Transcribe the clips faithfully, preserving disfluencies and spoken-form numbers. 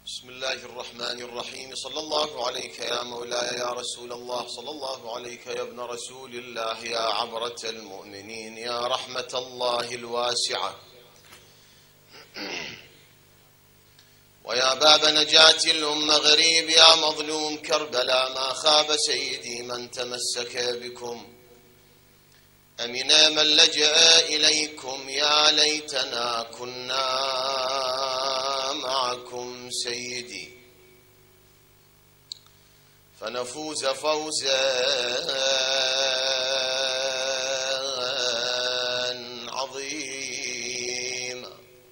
بسم الله الرحمن الرحيم. صلى الله عليك يا مولاي يا رسول الله، صلى الله عليك يا ابن رسول الله، يا عبرة المؤمنين، يا رحمة الله الواسعة، ويا باب نجاة الأمة غريب، يا مظلوم كربلاء ما خاب سيدي من تمسك بكم، أمنا من لجأ إليكم، يا ليتنا كنا معكم سيدي فنفوز فوزا عظيما.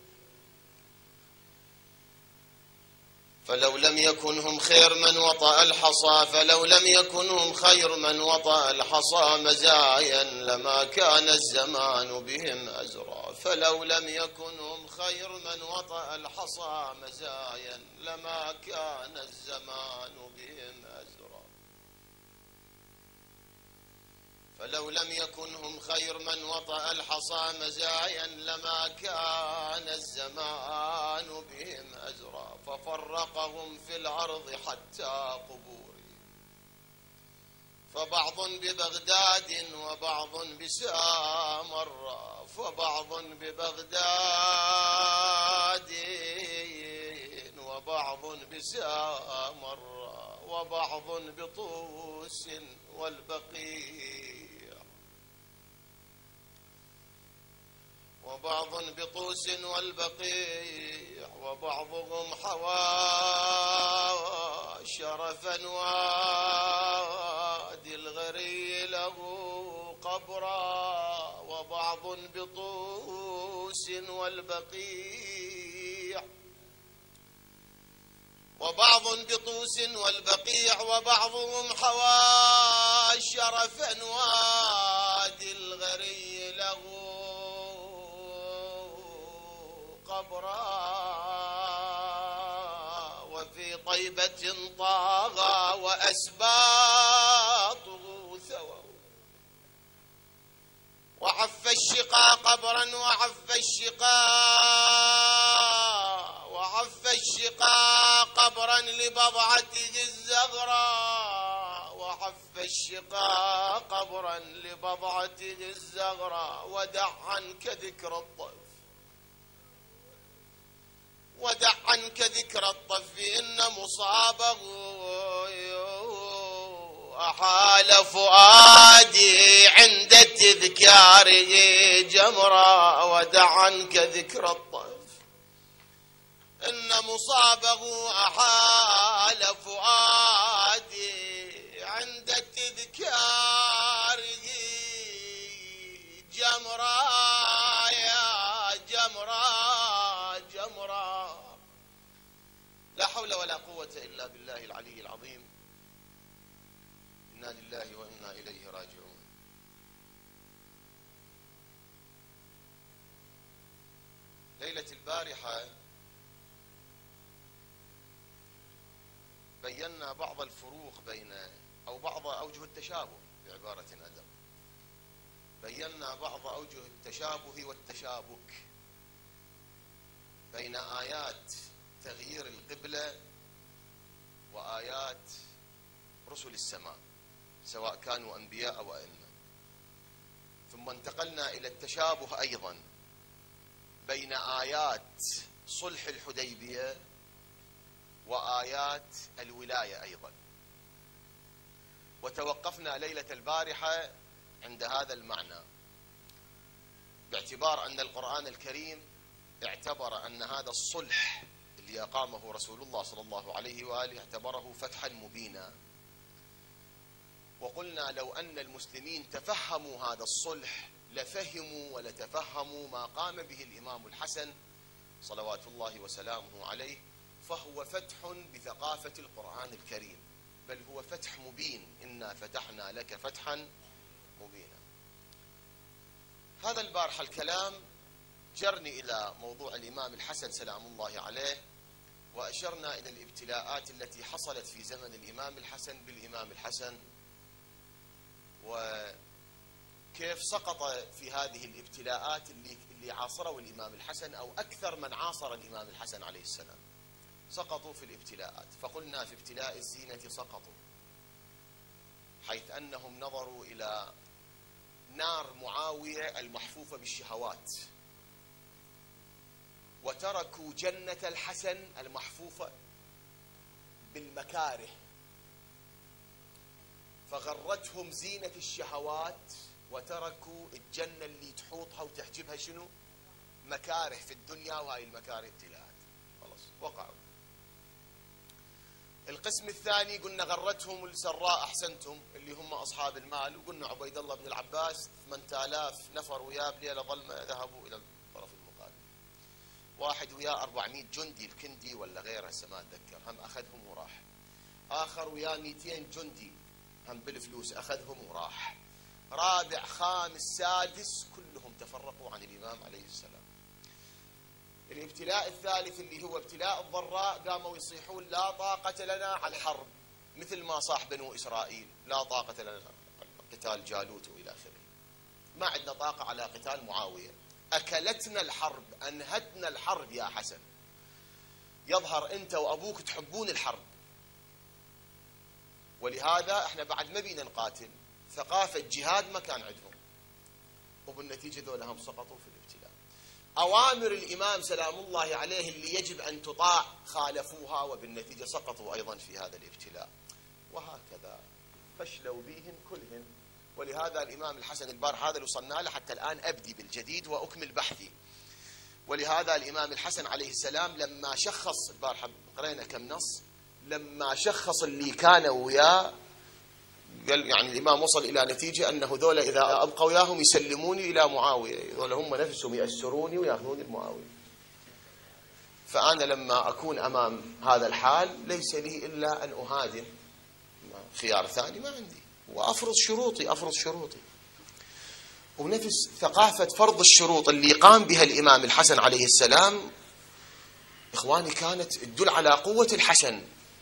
فلو لم يكن هم خير من وطأ الحصى، فلو لم يكن هم خير من وطأ الحصى مزايا لما كان الزمان بهم أزرا، فلو لم يكن هم خير من وطأ الحصى مزايا لما كان الزمان بهم أزرا، فلو لم يكن هم خير من وطأ الحصى مزايا لما كان الزمان بهم أزرا، ففرقهم في الأرض حتى قبورهم، فبعض ببغداد وبعض بسامراء، فبعض ببغداد وبعض بسامراء، وبعض بطوس والبقيع، وبعض بطوس والبقيع، وبعضهم حوى شرفا وادي الغري له قبرا، وبعض بطوس والبقيع، وبعض بطوس والبقيع، وبعضهم حوى شرفا وادي الغري له قبرا، وفي طيبة طاغى وأسباطه ثووا، وعف الشقا قبرا وعف الشقا وعف الشقا قبرا لبضعته الزغراء، وعف الشقا قبرا لبضعته الزغراء، ودع عنك ذكر الطف، ودع عنك ذكر الطف إن مصابه أحال فؤادي عند تذكاره جمرا، ودع عنك ذكر الطف إن مصابه أحال فؤادي عند تذكاره جمرا، يا جمرا جمرا. لا حول ولا قوة إلا بالله العلي العظيم. إنا لله وإنا إليه راجعون. ليلة البارحة بينا بعض الفروق بين أو بعض أوجه التشابه بعبارة أدم، بينا بعض أوجه التشابه والتشابك بين آيات تغيير القبلة وآيات رسل السماء سواء كانوا أنبياء أو أئمة، ثم انتقلنا إلى التشابه أيضا بين آيات صلح الحديبية وآيات الولاية أيضا، وتوقفنا ليلة البارحة عند هذا المعنى، باعتبار أن القرآن الكريم اعتبر أن هذا الصلح اللي أقامه رسول الله صلى الله عليه وآله اعتبره فتحا مبينا، وقلنا لو أن المسلمين تفهموا هذا الصلح لفهموا ولتفهموا ما قام به الإمام الحسن صلوات الله وسلامه عليه، فهو فتح بثقافة القرآن الكريم، بل هو فتح مبين، إنا فتحنا لك فتحا مبينا. هذا البارحة الكلام جرني إلى موضوع الإمام الحسن سلام الله عليه، وأشرنا إلى الابتلاءات التي حصلت في زمن الإمام الحسن بالإمام الحسن، وكيف سقط في هذه الابتلاءات اللي اللي عاصروا الإمام الحسن أو أكثر من عاصر الإمام الحسن عليه السلام. سقطوا في الابتلاءات، فقلنا في ابتلاء الزينة سقطوا، حيث أنهم نظروا إلى نار معاوية المحفوفة بالشهوات، وتركوا جنة الحسن المحفوفة بالمكاره، فغرتهم زينة الشهوات وتركوا الجنة اللي تحوطها وتحجبها شنو؟ مكاره في الدنيا، وهاي المكاره ابتلاءات، خلاص وقعوا. القسم الثاني قلنا غرتهم السراء، أحسنتم، اللي هم أصحاب المال، وقلنا عبيد الله بن العباس ثمانية آلاف نفر وياه بليلة ظلمة ذهبوا إلى الطرف المقابل، واحد وياه أربعمئة جندي الكندي ولا غيره هسه ما أتذكر، هم أخذهم وراح. آخر وياه مئتين جندي هم بالفلوس أخذهم وراح. رابع خامس سادس كلهم تفرقوا عن الإمام عليه السلام. الابتلاء الثالث اللي هو ابتلاء الضراء، قاموا يصيحون لا طاقة لنا على الحرب، مثل ما صاح بنو إسرائيل لا طاقة لنا قتال جالوت وإلى آخره، ما عندنا طاقة على قتال معاوية، أكلتنا الحرب، أنهتنا الحرب يا حسن، يظهر أنت وأبوك تحبون الحرب، ولهذا احنا بعد ما بينا نقاتل، ثقافة جهاد ما كان عندهم، وبالنتيجة ذولا هم سقطوا في الابتلاء. أوامر الإمام سلام الله عليه اللي يجب أن تطاع خالفوها، وبالنتيجة سقطوا أيضا في هذا الابتلاء، وهكذا فشلوا بهن كلهن. ولهذا الإمام الحسن البارحة هذا اللي وصلنا له حتى الآن أبدي بالجديد وأكمل بحثي. ولهذا الإمام الحسن عليه السلام لما شخص، البارحة قرينا كم نص، لما شخص اللي كانوا وياه قال، يعني الإمام وصل إلى نتيجة أنه ذولا إذا أبقوا وياهم يسلموني إلى معاوية، ذولا هم نفسهم يأسروني ويأخذوني المعاوية. فأنا لما أكون أمام هذا الحال ليس لي إلا أن أهادن، خيار ثاني ما عندي، وأفرض شروطي أفرض شروطي. ونفس ثقافة فرض الشروط اللي قام بها الإمام الحسن عليه السلام إخواني كانت تدل على قوة الحسن،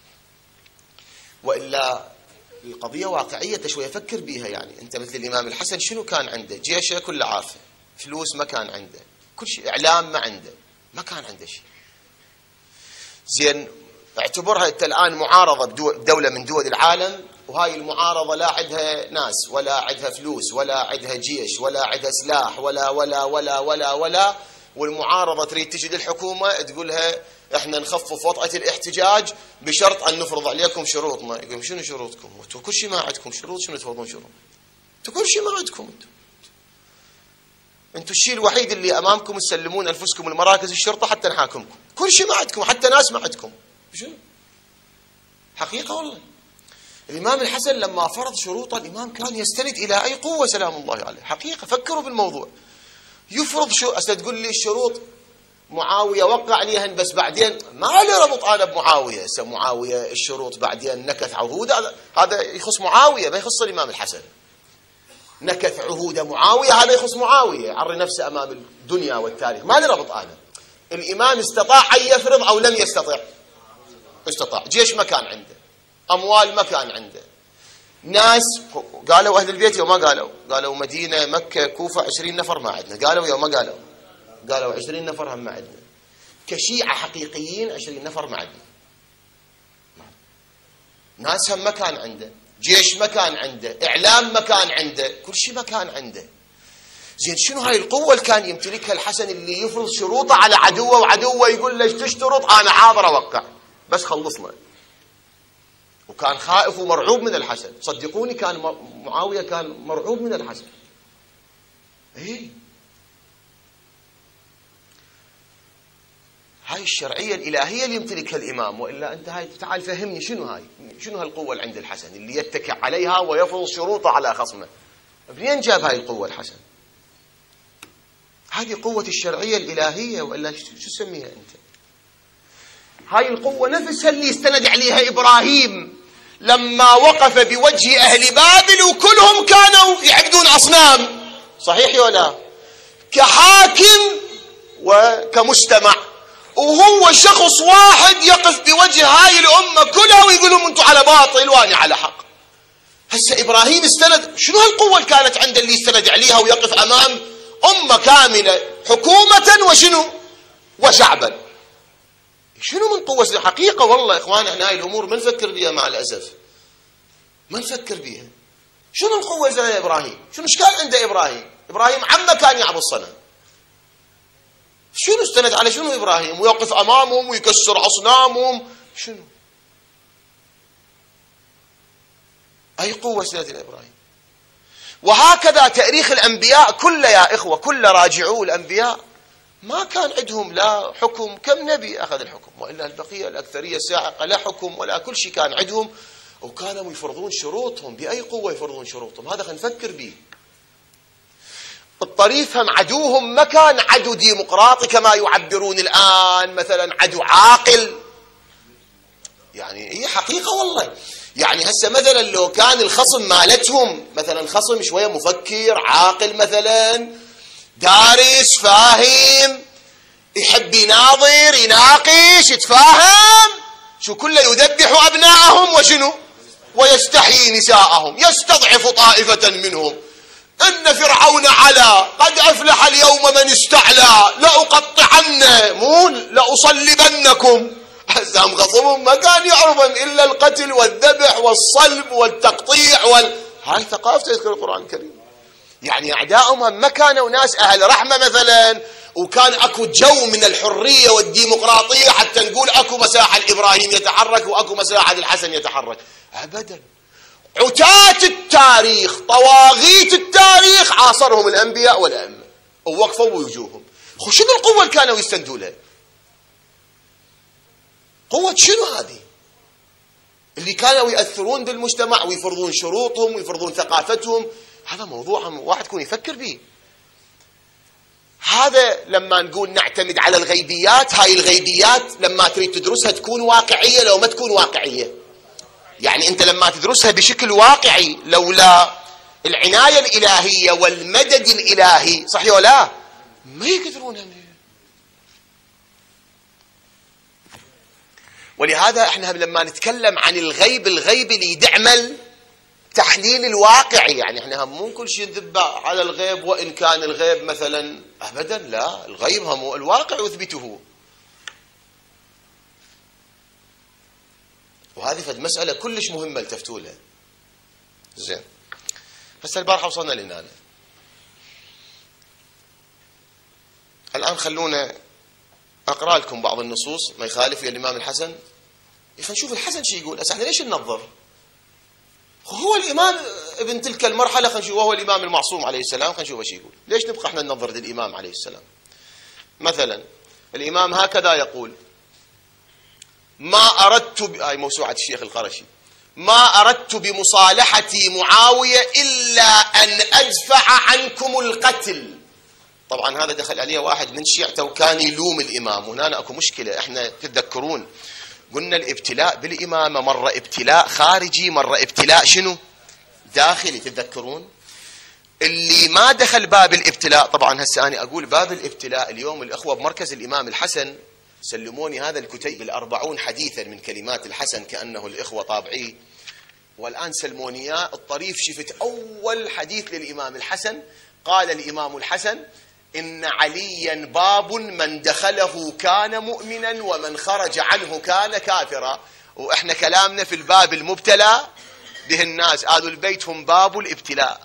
وإلا القضية واقعية شوية فكر بيها. يعني أنت مثل الإمام الحسن شنو كان عنده؟ جيشه كله عافية، فلوس ما كان عنده، كل شيء، إعلام ما عنده، ما كان عنده شيء. زين اعتبرها أنت الآن معارضة بدولة من دول العالم، وهاي المعارضة لا عندها ناس ولا عندها فلوس ولا عندها جيش ولا عندها سلاح ولا ولا ولا ولا ولا والمعارضة تريد تجي للحكومة تقولها احنا نخفف وطأة الاحتجاج بشرط ان نفرض عليكم شروطنا. يقول شنو شروطكم؟ انتم كل شيء ما عندكم شروط، شنو تفرضون شروط؟ انتم كل شيء ما عندكم، انتم انتم الشيء الوحيد اللي امامكم تسلمون انفسكم لمراكز الشرطة حتى نحاكمكم، كل شيء ما عندكم، حتى ناس ما عندكم. شنو؟ حقيقة والله. الإمام الحسن لما فرض شروطه الإمام كان يستند إلى أي قوة سلام الله عليه، حقيقة فكروا بالموضوع. يفرض شو أسا تقول لي الشروط معاوية وقع عليهن، بس بعدين ما له ربط أنا بمعاوية، هسه معاوية الشروط بعدين نكث عهود، هذا يخص معاوية ما يخص الإمام الحسن. نكث عهود معاوية هذا يخص معاوية، عري نفسه أمام الدنيا والتاريخ، ما له ربط أنا. الإمام استطاع أن يفرض أو لم يستطع؟ استطاع. جيش ما كان عنده، أموال ما كان عنده، ناس قالوا أهل البيت يوم ما قالوا، قالوا مدينة مكة كوفة عشرين نفر ما عندنا، قالوا يوم ما قالوا، قالوا عشرين نفر هم ما عندنا، كشيعة حقيقيين عشرين نفر ما عندنا، ناس هم ما كان عنده، جيش ما كان عنده، إعلام ما كان عنده، كل شيء ما كان عنده. زين شنو هاي القوة اللي كان يمتلكها الحسن اللي يفرض شروطه على عدوه، وعدوه يقول ليش تشترط؟ أنا حاضر أوقع بس خلصنا. وكان خائف ومرعوب من الحسن، صدقوني كان معاوية كان مرعوب من الحسن. ايه هاي الشرعية الإلهية اللي يمتلكها الإمام، وإلا أنت هاي تعال فهمني شنو هاي، شنو هالقوة اللي عند الحسن اللي يتكئ عليها ويفرض شروطه على خصمه؟ منين جاب هاي القوة الحسن؟ هذه قوة الشرعية الإلهية، وإلا شو تسميها أنت؟ هاي القوة نفسها اللي استند عليها إبراهيم لما وقف بوجه أهل بابل وكلهم كانوا يعبدون أصنام، صحيح ولا؟ كحاكم وكمجتمع، وهو شخص واحد يقف بوجه هاي الأمة كلها ويقول لهم أنتم على باطل وأنا على حق. هسه إبراهيم استند، شنو هالقوة اللي كانت عنده اللي استند عليها ويقف أمام أمة كاملة حكومة وشنو وشعبا؟ شنو من قوة؟ حقيقة والله إخوان احنا هاي الأمور ما نفكر بها مع الأسف، ما نفكر بها. شنو القوة زي إبراهيم؟ شنو إيش كان عنده إبراهيم؟ إبراهيم عمه كان يعبد صنم. شنو استند على شنو إبراهيم؟ ويقف أمامهم ويكسر أصنامهم. شنو؟ أي قوة سيدنا إبراهيم؟ وهكذا تاريخ الأنبياء كله يا إخوة، كله راجعوا الأنبياء ما كان عندهم لا حكم، كم نبي أخذ الحكم، وإلا البقية الأكثرية الساحقة لا حكم ولا كل شيء كان عندهم، وكانوا يفرضون شروطهم. بأي قوة يفرضون شروطهم؟ هذا خلينا نفكر به. الطريف هم عدوهم ما كان عدو ديمقراطي كما يعبرون الآن، مثلا عدو عاقل. يعني هي حقيقة والله. يعني هسه مثلا لو كان الخصم مالتهم مثلا خصم شوية مفكر عاقل، مثلا دارس فاهم يحب يناظر يناقش يتفاهم، شو كله يذبح أبناءهم وشنو ويستحيي نساءهم، يستضعف طائفة منهم. إن فرعون علا قد أفلح اليوم من استعلى لأقطعن مو لأصلبنكم. هم خصمهم ما كان يعرفهم إلا القتل والذبح والصلب والتقطيع وال... هاي ثقافة يذكر القرآن الكريم. يعني أعدائهم ما كانوا ناس أهل رحمة مثلا، وكان أكو جو من الحرية والديمقراطية حتى نقول أكو مساحة لإبراهيم يتحرك وأكو مساحة للحسن يتحرك. أبدا. عتاة التاريخ طواغيت التاريخ عاصرهم الأنبياء والأئمة ووقفوا وجوههم. شنو القوة اللي كانوا يستندوا لها؟ قوة شنو هذه؟ اللي كانوا يأثرون بالمجتمع ويفرضون شروطهم ويفرضون ثقافتهم. هذا موضوع واحد يكون يفكر به. هذا لما نقول نعتمد على الغيبيات، هاي الغيبيات لما تريد تدرسها تكون واقعية لو ما تكون واقعية. يعني أنت لما تدرسها بشكل واقعي لولا العناية الإلهية والمدد الإلهي صحيح ولا ما يقدرونها. ولهذا احنا لما نتكلم عن الغيب، الغيب اللي يدعمل تحليل الواقعي. يعني احنا هم مو كل شيء نذب على الغيب، وإن كان الغيب مثلا أبدا لا، الغيب هم الواقع يثبته. وهذه فد مسألة كلش مهمة التفتوا لها. زين هسه البارحة وصلنا لهنا. الآن خلونا أقرأ لكم بعض النصوص ما يخالف الإمام الحسن. خلينا نشوف الحسن شو يقول. احنا ليش ننظر؟ هو الإمام ابن تلك المرحلة، خلينا نشوف وهو الإمام المعصوم عليه السلام، خلينا نشوف ايش يقول. ليش نبقى احنا ننظر للإمام عليه السلام؟ مثلا الإمام هكذا يقول: ما أردت ب... هاي موسوعة الشيخ القرشي: ما أردت بمصالحتي معاوية إلا أن أدفع عنكم القتل. طبعا هذا دخل عليه واحد من شيعته وكان يلوم الإمام. هنا أكو مشكلة. احنا تتذكرون قلنا الابتلاء بالإمامة مرة ابتلاء خارجي مرة ابتلاء شنو داخلي. تتذكرون اللي ما دخل باب الابتلاء. طبعا هسه أنا أقول باب الابتلاء اليوم الأخوة بمركز الإمام الحسن سلموني هذا الكتيب الأربعون حديثا من كلمات الحسن كأنه الإخوة طابعيه، والآن سلموني الطريف. شفت أول حديث للإمام الحسن قال الإمام الحسن: إن عليا باب من دخله كان مؤمنا ومن خرج عنه كان كافرا. وإحنا كلامنا في الباب المبتلى به الناس، آل البيت هم باب الابتلاء.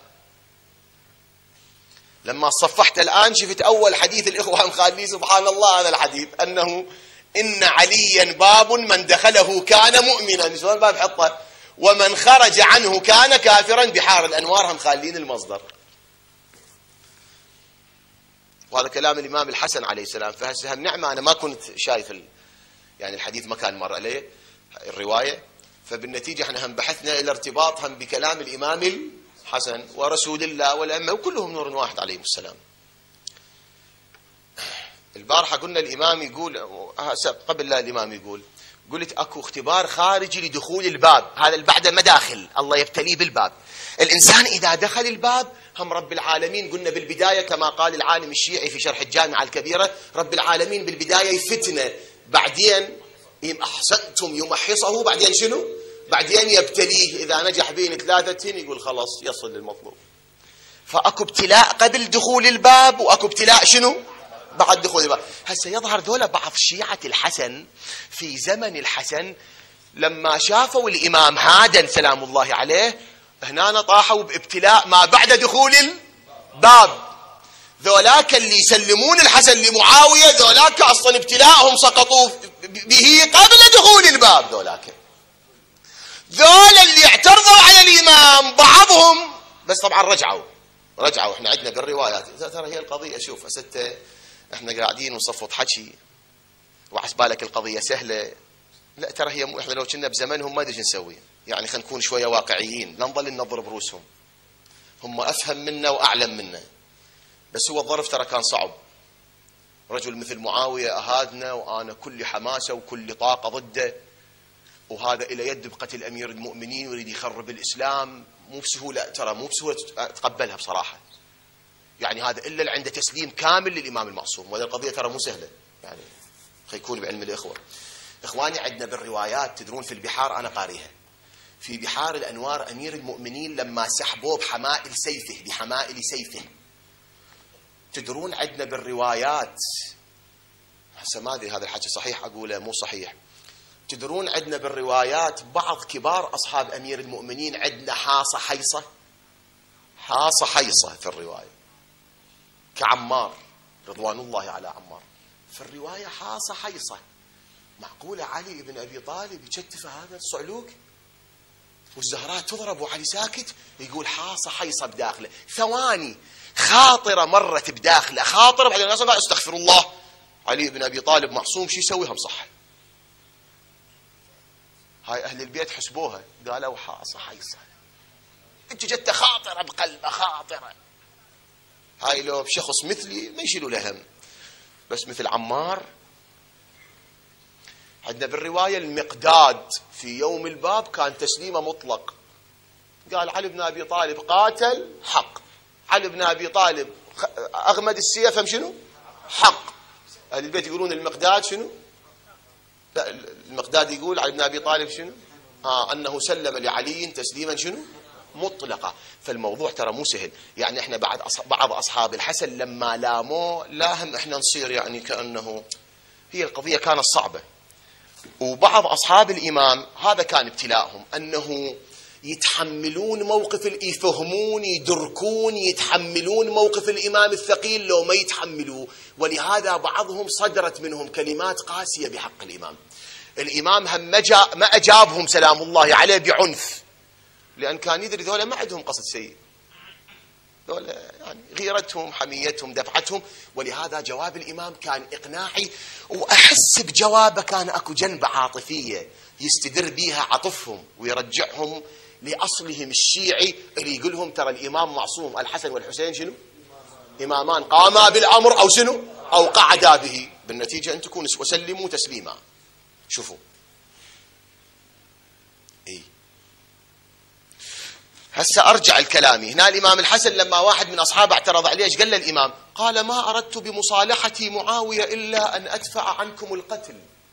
لما صفحت الآن شفت أول حديث الإخوة مخالي سبحان الله هذا الحديث أنه إن عليا باب من دخله كان مؤمنا، شلون الباب حطه، ومن خرج عنه كان كافرا. بحار الأنوار هم خالين المصدر. وهذا كلام الإمام الحسن عليه السلام. فهسه النعمة أنا ما كنت شايف ال... يعني الحديث ما كان مر علي الرواية، فبالنتيجة احنا هم بحثنا إلى ارتباط هم بكلام الإمام الحسن ورسول الله والأئمة وكلهم نور واحد عليهم السلام. البارحة قلنا الإمام يقول قبل لا الإمام يقول قلت أكو اختبار خارجي لدخول الباب. هذا البعد مداخل الله يبتليه بالباب. الإنسان إذا دخل الباب هم رب العالمين قلنا بالبداية كما قال العالم الشيعي في شرح الجامعة الكبيرة: رب العالمين بالبداية يفتنه، بعدين إن أحسنتم يمحصه، بعدين شنو؟ بعدين يبتليه. إذا نجح بين ثلاثة يقول خلاص يصل للمطلوب. فأكو ابتلاء قبل دخول الباب وأكو ابتلاء شنو؟ بعد دخول الباب. هسه يظهر ذولا بعض شيعة الحسن في زمن الحسن لما شافوا الإمام هادن سلام الله عليه هنا طاحوا بابتلاء ما بعد دخول الباب. ذولاك اللي يسلمون الحسن لمعاوية ذولاك أصلا ابتلاءهم سقطوا به قبل دخول الباب. ذولاك ذولا اللي اعترضوا على الإمام بعضهم بس طبعا رجعوا رجعوا. احنا عندنا بالروايات ترى هي القضية شوف أسدت احنا قاعدين ونصفط حكي وعسبالك القضية سهلة. لا ترى هي احنا لو كنا بزمنهم ما ادري شو نسوي. يعني خلينا نكون شوية واقعيين لا نظل ننظر بروسهم. هم أفهم منا وأعلم منا بس هو الظرف ترى كان صعب. رجل مثل معاوية أهادنا وأنا كل حماسة وكل طاقة ضده وهذا إلى يد بقتل أمير المؤمنين ويريد يخرب الإسلام. مو بسهولة ترى مو بسهولة تقبلها بصراحة. يعني هذا إلا اللي عنده تسليم كامل للإمام المعصوم. وهذه القضية ترى مو سهلة يعني خيكون بعلم الإخوة. إخواني عندنا بالروايات تدرون في البحار أنا قاريها في بحار الأنوار أمير المؤمنين لما سحبوه بحمائل سيفه بحمائل سيفه. تدرون عندنا بالروايات هسه ما ادري هذا الحكي صحيح اقوله مو صحيح. تدرون عندنا بالروايات بعض كبار اصحاب امير المؤمنين عندنا حاصه حيصه حاصه حيصه في الروايه كعمار رضوان الله على عمار. في الروايه حاصه حيصه. معقوله علي بن ابي طالب يكتف هذا الصعلوك والزهراء تضرب وعلي ساكت؟ يقول حاصه حيصه بداخله. ثواني خاطره مرت بداخله خاطره بعدين الناس قال استغفر الله علي بن ابي طالب معصوم شو يسويها صح. هاي اهل البيت حسبوها قالوا حاصه حيصه. انت جت خاطره بقلبه خاطره. هاي لو بشخص مثلي ما يشيلوا له هم بس مثل عمار. عندنا بالروايه المقداد في يوم الباب كان تسليمه مطلق. قال علي بن ابي طالب قاتل حق. علي بن ابي طالب اغمد السيف هم شنو؟ حق. اهل البيت يقولون المقداد شنو؟ لا المقداد يقول علي بن ابي طالب شنو؟ آه انه سلم لعلي تسليما شنو؟ مطلقه. فالموضوع ترى مو سهل. يعني احنا بعد بعض اصحاب الحسن لما لاموه لا هم احنا نصير يعني كانه هي القضيه كانت صعبه. وبعض اصحاب الامام هذا كان ابتلاءهم انه يتحملون موقف يفهمون يدركون يتحملون موقف الإمام الثقيل لو ما يتحملوه. ولهذا بعضهم صدرت منهم كلمات قاسية بحق الإمام. الإمام هم ما أجابهم سلام الله عليه بعنف لأن كان يدري ذولا ما عندهم قصد سيء. ذولا يعني غيرتهم حميتهم دفعتهم. ولهذا جواب الإمام كان إقناعي وأحس بجوابه كان أكو جنبة عاطفية يستدر بيها عطفهم ويرجعهم لأصلهم الشيعي اللي يقول لهم ترى الإمام معصوم. الحسن والحسين شنو؟ إمامان قاما بالأمر أو شنو؟ أو قعدا به. بالنتيجة أن تكون وسلموا تسليما. شوفوا إيه هسه أرجع الكلامي هنا. الإمام الحسن لما واحد من أصحابه اعترض عليه ايش قال له الإمام؟ قال ما أردت بمصالحتي معاوية إلا أن أدفع عنكم القتل.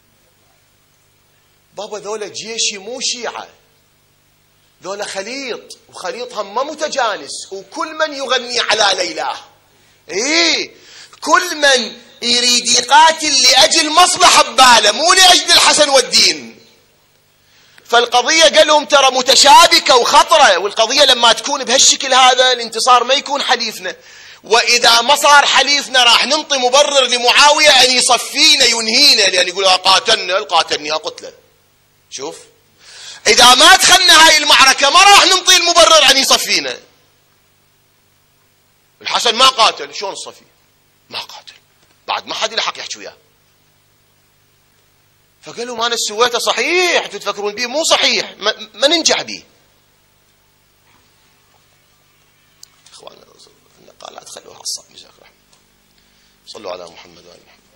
بابا ذولا جيشي مو شيعة ذولا خليط وخليطهم ما متجانس وكل من يغني على ليلاه. ايه كل من يريد يقاتل لأجل مصلحة بباله مو لأجل الحسن والدين. فالقضية قال لهم ترى متشابكة وخطرة. والقضية لما تكون بهالشكل هذا الانتصار ما يكون حليفنا. وإذا ما صار حليفنا راح ننطي مبرر لمعاوية أن يصفينا ينهينا لأن يقول قاتلنا قاتلني قتله. شوف إذا ما دخلنا هاي المعركة ما راح ننطي المبرر أن يصفينا. الحسن ما قاتل شلون نصفيه؟ ما قاتل بعد ما حد له حق يحكي وياه. فقالوا ما أنا سويته صحيح أنتم تفكرون به مو صحيح ما, ما ننجح به. إخواننا النقالات خلوها على الصعب جزاك الله. صلوا على محمد وآل محمد.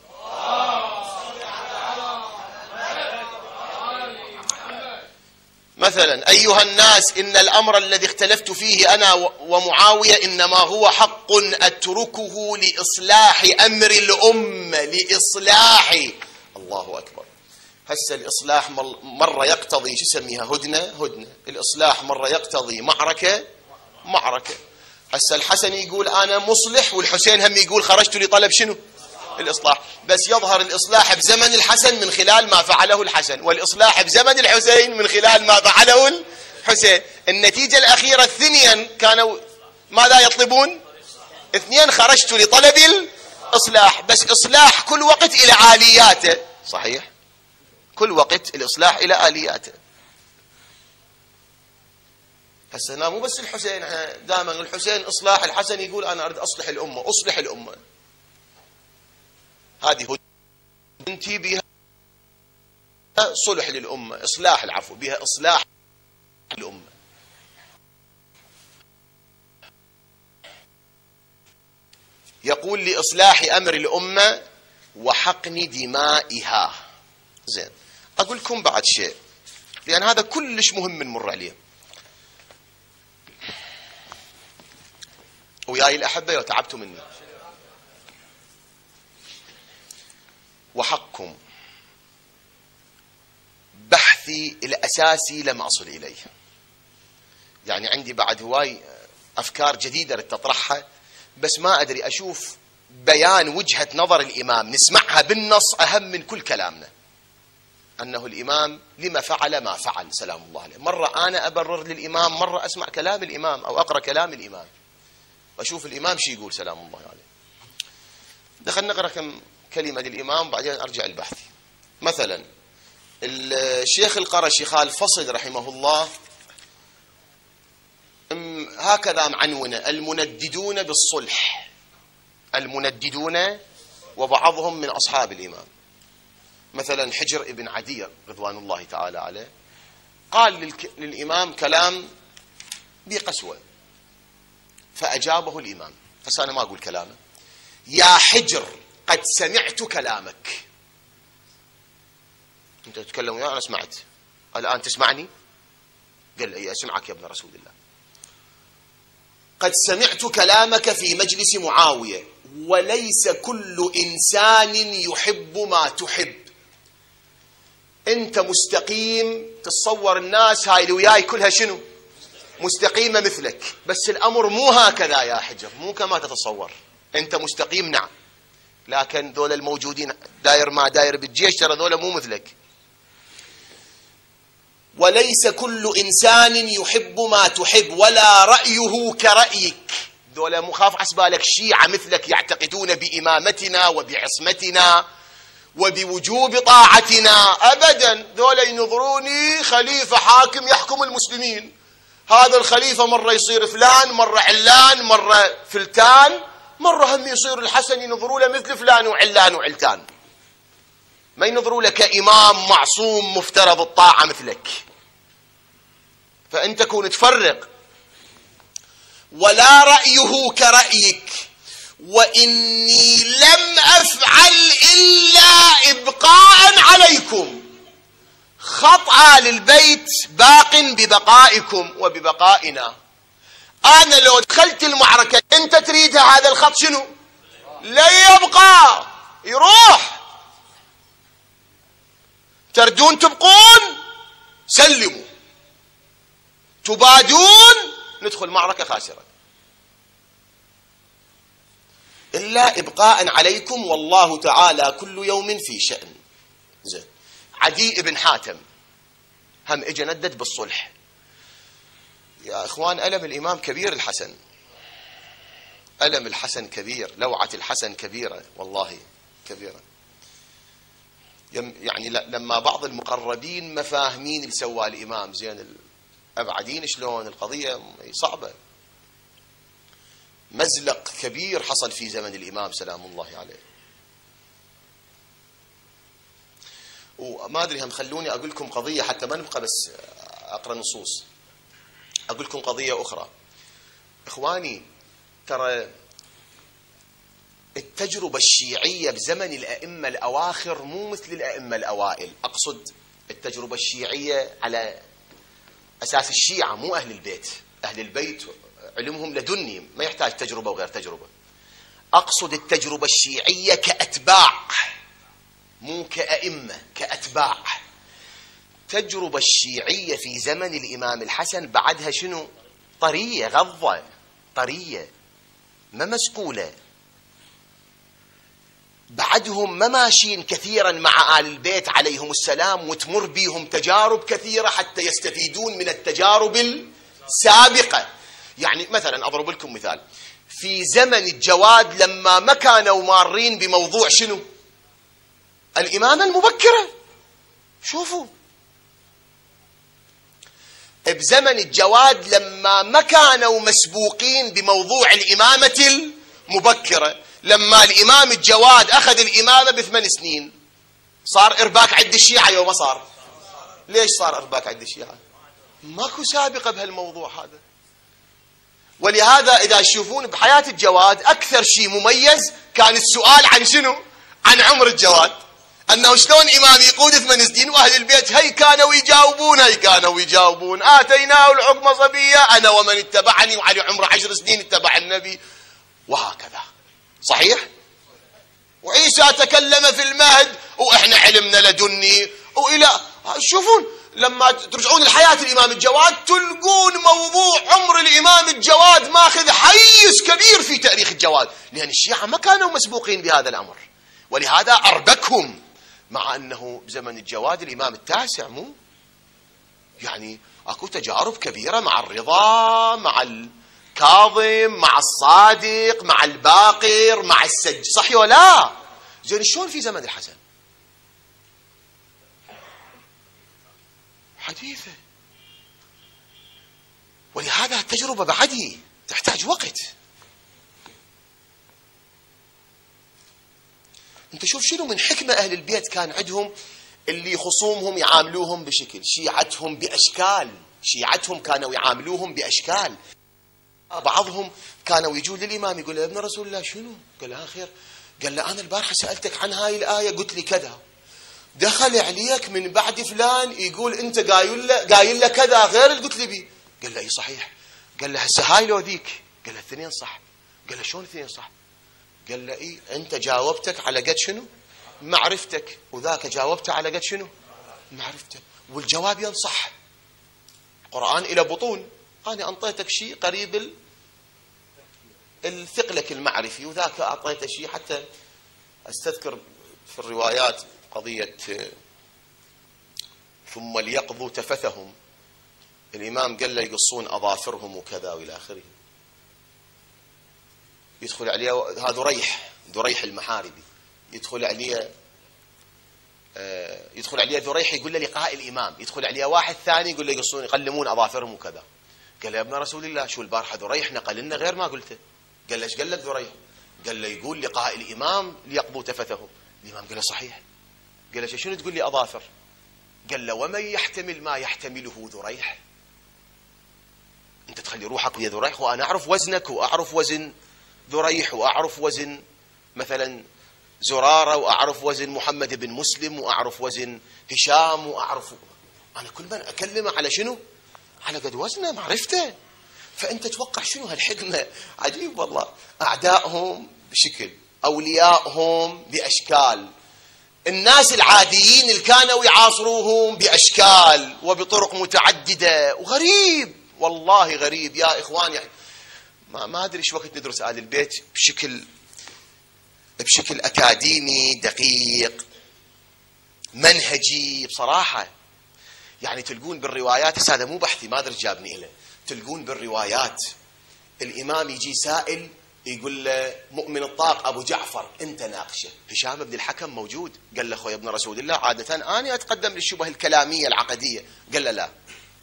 مثلا أيها الناس إن الأمر الذي اختلفت فيه أنا ومعاوية إنما هو حق أتركه لإصلاح أمر الأمة. لإصلاح الله أكبر. هسه الإصلاح مرة يقتضي شو يسميها هدنة هدنة. الإصلاح مرة يقتضي معركة معركة. هسه الحسن يقول أنا مصلح والحسين هم يقول خرجت لطلب شنو؟ الإصلاح، بس يظهر الإصلاح بزمن الحسن من خلال ما فعله الحسن، والإصلاح بزمن الحسين من خلال ما فعله الحسين. النتيجة الأخيرة اثنين كانوا ماذا يطلبون؟ اثنين خرجت لطلب الإصلاح، بس إصلاح كل وقت إلى آلياته. صحيح، كل وقت الإصلاح إلى آلياته. هسه هنا مو بس الحسين، دائما الحسين إصلاح، الحسن يقول أنا أريد أصلح الأمة، أصلح الأمة. هذه هدنتي بها صلح للأمة، إصلاح العفو بها إصلاح الأمة. يقول لإصلاح أمر الأمة وحقن دمائها. زين، أقول لكم بعد شيء لأن هذا كلش مهم نمر عليه وياي الأحبة وتعبتوا مني. وحقكم بحثي الأساسي لم أصل إليه، يعني عندي بعد هواي أفكار جديدة لتطرحها، بس ما أدري أشوف بيان وجهة نظر الإمام نسمعها بالنص أهم من كل كلامنا، أنه الإمام لما فعل ما فعل سلام الله عليه. مرة أنا أبرر للإمام، مرة أسمع كلام الإمام أو أقرأ كلام الإمام وأشوف الإمام شي يقول سلام الله عليه. دخلنا نقرأ كم كلمة للإمام وبعدين أرجع البحث. مثلا الشيخ القرشي خال فصل رحمه الله هكذا معنونه: المنددون بالصلح، المنددون، وبعضهم من أصحاب الإمام. مثلا حجر ابن عدي رضوان الله تعالى عليه قال للإمام كلام بقسوة فأجابه الإمام، بس أنا ما أقول كلامه: يا حجر قد سمعت كلامك. أنت تتكلم وياه، أنا سمعت، الآن تسمعني؟ قال لي أسمعك يا ابن رسول الله. قد سمعت كلامك في مجلس معاوية، وليس كل إنسان يحب ما تحب. أنت مستقيم، تتصور الناس هاي اللي وياي كلها شنو؟ مستقيمة مثلك، بس الأمر مو هكذا يا حجر، مو كما تتصور. أنت مستقيم نعم، لكن ذولا الموجودين داير ما داير بالجيش ترى ذولا مو مثلك. وليس كل إنسان يحب ما تحب ولا رأيه كرأيك. ذولا مخاف عسبالك شيعة مثلك يعتقدون بإمامتنا وبعصمتنا وبوجوب طاعتنا، أبدا. ذولا ينظروني خليفة حاكم يحكم المسلمين، هذا الخليفة مرة يصير فلان، مرة علان، مرة فلتان، مرة هم يصير الحسن ينظروا له مثل فلان وعلان وعلتان، ما ينظروا له كإمام معصوم مفترض الطاعة مثلك. فأنت كون تفرق. ولا رأيه كرأيك، وإني لم أفعل إلا إبقاء عليكم. خط آل البيت باق ببقائكم وببقائنا. أنا لو دخلت المعركة أنت تريدها، هذا الخط شنو؟ لا يبقى، يروح. تردون تبقون سلموا، تبادون ندخل معركة خاسرة. إلا إبقاء عليكم والله تعالى كل يوم في شأن. زين. عدي بن حاتم هم اجى ندد بالصلح. يا إخوان ألم الإمام كبير، الحسن ألم الحسن كبير، لوعة الحسن كبيرة والله كبيرة. يعني لما بعض المقربين ما فاهمين اللي سواه الإمام، زين الأبعدين شلون القضية صعبة. مزلق كبير حصل في زمن الإمام سلام الله عليه. وما أدري هم خلوني أقول لكم قضية حتى ما نبقى بس أقرأ نصوص، أقول لكم قضية أخرى. إخواني ترى التجربة الشيعية بزمن الأئمة الأواخر مو مثل الأئمة الأوائل. أقصد التجربة الشيعية على أساس الشيعة مو أهل البيت. أهل البيت علمهم لدني ما يحتاج تجربة وغير تجربة. أقصد التجربة الشيعية كأتباع مو كأئمة، كأتباع. التجربة الشيعية في زمن الإمام الحسن بعدها شنو؟ طرية، غضة طرية ما مسكولة. بعدهم ما ماشيين كثيرا مع آل البيت عليهم السلام، وتمر بيهم تجارب كثيرة حتى يستفيدون من التجارب السابقة. يعني مثلا أضرب لكم مثال، في زمن الجواد لما ما كانوا مارين بموضوع شنو؟ الإمامة المبكرة. شوفوا بزمن الجواد لما ما كانوا مسبوقين بموضوع الإمامة المبكرة، لما الإمام الجواد أخذ الإمامة بثمان سنين صار إرباك عند الشيعة يوم ما صار. ليش صار إرباك عند الشيعة؟ ماكو سابقة بهالموضوع هذا. ولهذا إذا تشوفون بحياة الجواد أكثر شيء مميز كان السؤال عن شنو؟ عن عمر الجواد، أنه شلون إمام يقود ثمان سنين وأهل البيت هي كانوا يجاوبون هي كانوا يجاوبون آتيناه الحكم صبية أنا ومن اتبعني، وعلي عمره عشر سنين اتبع النبي، وهكذا. صحيح؟ وعيسى تكلم في المهد وإحنا علمنا لدني وإلى. شوفون لما ترجعون لحياة الإمام الجواد تلقون موضوع عمر الإمام الجواد ماخذ حيز كبير في تاريخ الجواد، لأن الشيعة ما كانوا مسبوقين بهذا الأمر، ولهذا أربكهم. مع أنه بزمن الجواد الإمام التاسع مو يعني أكو تجارب كبيرة مع الرضا، مع الكاظم، مع الصادق، مع الباقر، مع السج. صحيح ولا؟ زين شلون في زمن الحسن؟ حديثة. ولهذا التجربة بعدي تحتاج وقت. انت شوف شنو من حكمة أهل البيت كان عندهم، اللي خصومهم يعاملوهم بشكل، شيعتهم بأشكال، شيعتهم كانوا يعاملوهم بأشكال. بعضهم كانوا يجون للإمام يقول له: يا ابن رسول الله شنو؟ قال له: خير. قال له: أنا البارحة سألتك عن هاي الآية قلت لي كذا، دخل عليك من بعد فلان يقول أنت قايل له قايل له كذا غير اللي قلت لي بيه. قال له: إي صحيح. قال له: هسه هاي لو ذيك؟ قال له: الاثنين صح. قال له: شلون الاثنين صح؟ قال له: إيه أنت جاوبتك على قد شنو؟ معرفتك، وذاك جاوبته على قد شنو؟ معرفته، والجواب ينصح. القرآن إلى بطون، أنا أنطيتك شيء قريب الثقلك المعرفي، وذاك أعطيته شيء. حتى أستذكر في الروايات قضية ثم ليقضوا تفثهم، الإمام قال له يقصون أظافرهم وكذا وإلى آخره. يدخل عليه هذا ذريح ذريح المحاربي، يدخل عليه آه يدخل عليه ذريح يقول له لقاء الإمام، يدخل عليه واحد ثاني يقول له يقصون يقلمون أظافرهم وكذا. قال له: يا ابن رسول الله شو البارحة ذريح نقل لنا غير ما قلته. قال له: ايش قال لك ذريح؟ قال له: يقول لقاء الإمام ليقضوا تفثهم. الإمام قال له: صحيح. قال له: شنو تقول لي أظافر؟ قال له: ومن يحتمل ما يحتمله ذريح؟ أنت تخلي روحك ويا ذريح، وأنا أعرف وزنك وأعرف وزن ذريح، وأعرف وزن مثلا زرارة، وأعرف وزن محمد بن مسلم، وأعرف وزن هشام، وأعرف أنا كل من أكلمه على شنو؟ على قد وزنه معرفته. فأنت توقع شنو هالحكمة؟ عجيب والله. أعدائهم بشكل، أوليائهم بأشكال، الناس العاديين اللي كانوا يعاصروهم بأشكال وبطرق متعددة. وغريب والله غريب يا إخوان. يعني ما ما أدري إيش وقت ندرس آل البيت بشكل بشكل أكاديمي دقيق منهجي بصراحة. يعني تلقون بالروايات، هذا مو بحثي ما أدري جابني إله، تلقون بالروايات الإمام يجي سائل يقول له مؤمن الطاق أبو جعفر أنت ناقشه. هشام بن الحكم موجود، قال له: أخوي ابن رسول الله عادة أنا أتقدم للشبه الكلامية العقدية. قال له: لا،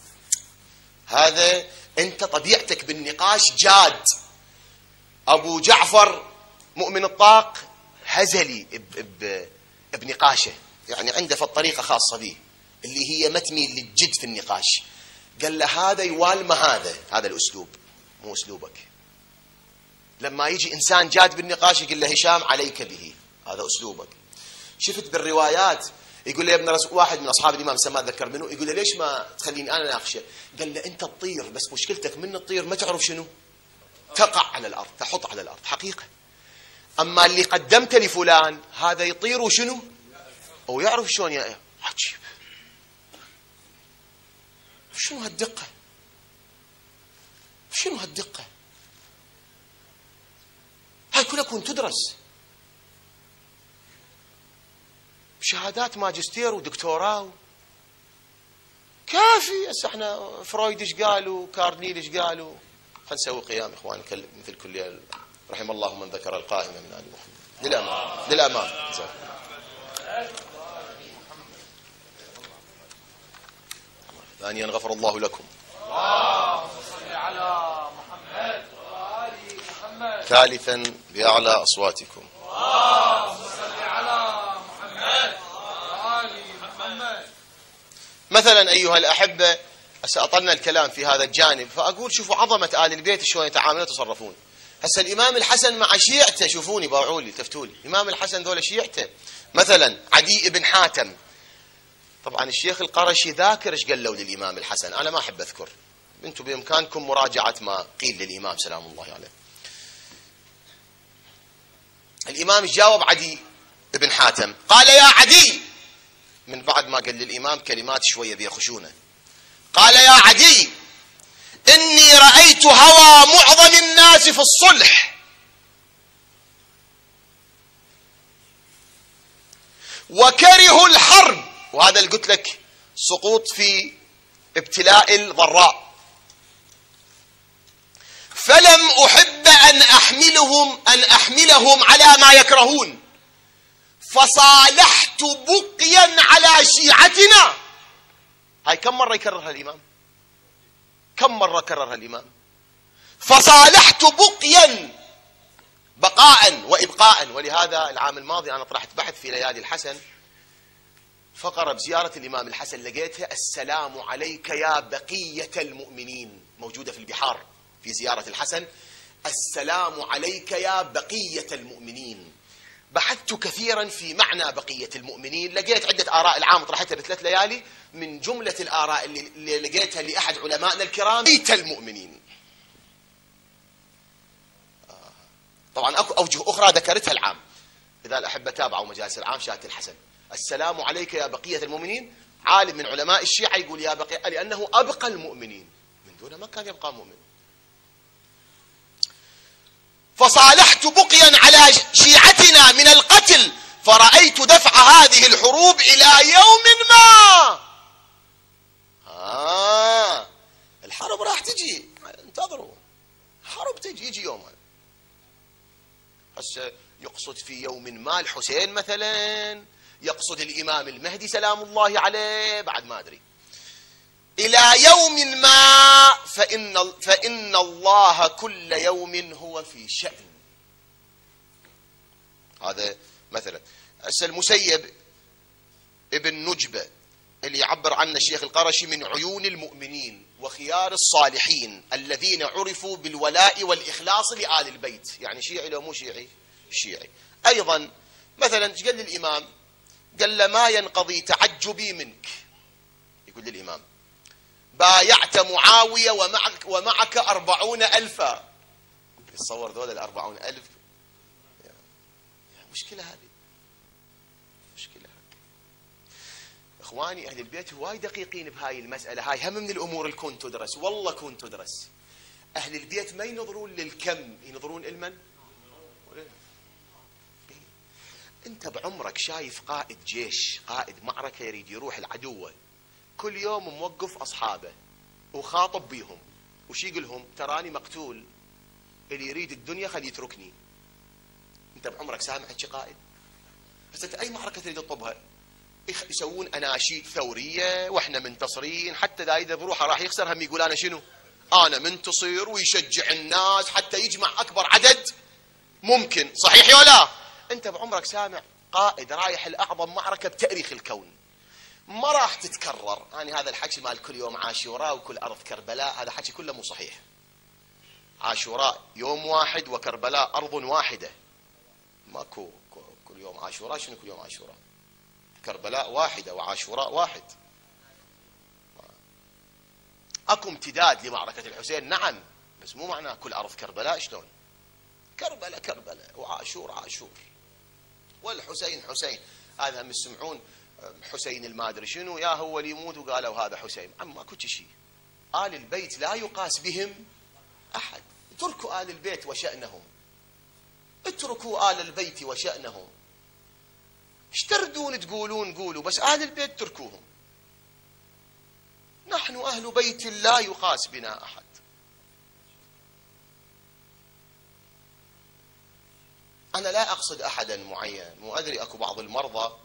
هذا أنت طبيعتك بالنقاش جاد. أبو جعفر مؤمن الطاق هزلي بنقاشه، يعني عنده في الطريقة خاصة به اللي هي ما تميل للجد في النقاش. قال له: هذا يوالم هذا هذا الأسلوب مو أسلوبك. لما يجي إنسان جاد بالنقاش يقول له: هشام عليك به، هذا أسلوبك. شفت بالروايات يقول له ابن رسول، واحد من أصحاب الإمام ما ذكر منه، يقول له: ليش ما تخليني أنا ناقشه؟ قال له: أنت تطير، بس مشكلتك من الطير ما تعرف شنو تقع على الأرض، تحط على الأرض حقيقة. أما اللي قدمته لفلان هذا يطير وشنو ويعرف شلون. يا عجيب، شنو هالدقة؟ شنو هالدقة؟ هاي كلها كون تدرس. شهادات ماجستير ودكتوراه كافي. هسه احنا فرويد ايش قالوا، كارنيل ايش قالوا. خلينا نسوي قيام اخوان مثل كل رحم الله من ذكر القائمه من ال محمد. للامام للامام. ثانيا غفر الله لكم. اللهم صل على محمد وآل محمد. ثالثا بأعلى أصواتكم. اللهم صل على محمد وآل محمد. مثلا أيها الأحبة، سأطلنا الكلام في هذا الجانب، فأقول شوفوا عظمة آل البيت شلون يتعاملون ويتصرفون. هسه الإمام الحسن مع شيعته، شوفوني باوعوا لي تفتوا لي، الإمام الحسن ذولا شيعته. مثلا عدي بن حاتم، طبعا الشيخ القرشي ذاكر ايش قالوا للإمام الحسن، أنا ما أحب أذكر، أنتم بإمكانكم مراجعة ما قيل للإمام سلام الله عليه. الإمام جاوب عدي بن حاتم، قال يا عدي، من بعد ما قال للإمام كلمات شوية بيخشونه، قال يا عدي إني رأيت هوى معظم الناس في الصلح، وكرهوا الحرب، وهذا اللي قلت لك سقوط في ابتلاء الضراء، فلم أحب أن أحملهم أن أحملهم على ما يكرهون، فصالحت بقيا على شيعتنا. هاي كم مرة يكررها الإمام؟ كم مرة كررها الإمام؟ فصالحت بقيا، بقاء وإبقاء. ولهذا العام الماضي أنا طرحت بحث في ليالي الحسن، فقرة بزيارة الإمام الحسن لقيتها السلام عليك يا بقية المؤمنين، موجودة في البحار في زيارة الحسن، السلام عليك يا بقية المؤمنين. بحثت كثيرا في معنى بقية المؤمنين، لقيت عدة آراء العام طرحتها بثلاث ليالي، من جملة الآراء اللي لقيتها لأحد علمائنا الكرام بقية المؤمنين. طبعا أكو أوجه أخرى ذكرتها العام، إذا الأحبة تابعوا مجالس العام شاهدت الحسن، السلام عليك يا بقية المؤمنين. عالم من علماء الشيعة يقول يا بقية لأنه أبقى المؤمنين، من دونه ما كان يبقى مؤمن. فصالحت بقيا على شيعتنا من القتل، فرأيت دفع هذه الحروب إلى يوم ما. آه الحرب راح تجي، انتظروا، حرب تجي، يجي يوم. هسه يقصد في يوم ما الحسين مثلا، يقصد الإمام المهدي سلام الله عليه، بعد ما أدري، إلى يوم ما، فإن, فإن الله كل يوم هو في شأن. هذا مثلا. هسه المسيب ابن نجبة اللي يعبر عنه الشيخ القرشي من عيون المؤمنين وخيار الصالحين الذين عرفوا بالولاء والإخلاص لآل البيت، يعني شيعي لو مو شيعي؟ شيعي. أيضا مثلا ايش قال للإمام؟ قال له ما ينقضي تعجبي منك، يقول للإمام بايعت معاوية ومعك, ومعك أربعون ألفا. يتصور ذول الأربعون ألف، مشكلة هذه، مشكلة هذه. إخواني أهل البيت هواي دقيقين بهاي المسألة، هاي هم من الأمور اللي كون تدرس، والله كون تدرس. أهل البيت ما ينظرون للكم، ينظرون المن. أنت بعمرك شايف قائد جيش، قائد معركة يريد يروح العدوة، كل يوم موقف أصحابه وخاطب بيهم، وش يقولهم؟ تراني مقتول، اللي يريد الدنيا خلي يتركني. أنت بعمرك سامع هيك قائد؟ بس أنت أي معركة تريد تطبها يسوون أناشيد ثورية وإحنا منتصرين، حتى إذا إذا بروحه راح يخسر هم يقول أنا شنو؟ أنا منتصر، ويشجع الناس حتى يجمع أكبر عدد ممكن. صحيح يا لا؟ أنت بعمرك سامع قائد رايح لأعظم معركة بتاريخ الكون، ما راح تتكرر. يعني هذا الحكي مال كل يوم عاشوراء وكل أرض كربلاء، هذا حكي كله مو صحيح. عاشوراء يوم واحد وكربلاء أرض واحدة، ماكو كل يوم عاشوراء. شنو كل يوم عاشوراء؟ كربلاء واحدة وعاشوراء واحد. أكو امتداد لمعركة الحسين نعم، بس مو معناه كل أرض كربلاء. شلون؟ كربلاء كربلاء وعاشور عاشور، والحسين حسين. هذا هم يسمعون حسين المادري شنو، يا هو اللي يموت وقالوا هذا حسين. عم ماكو شيء. آل البيت لا يقاس بهم أحد. اتركوا آل البيت وشأنهم، اتركوا آل البيت وشأنهم. ايش تردون تقولون قولوا، بس أهل البيت تركوهم. نحن أهل بيت لا يقاس بنا أحد. أنا لا أقصد أحدا معين، مو أدري أكو بعض المرضى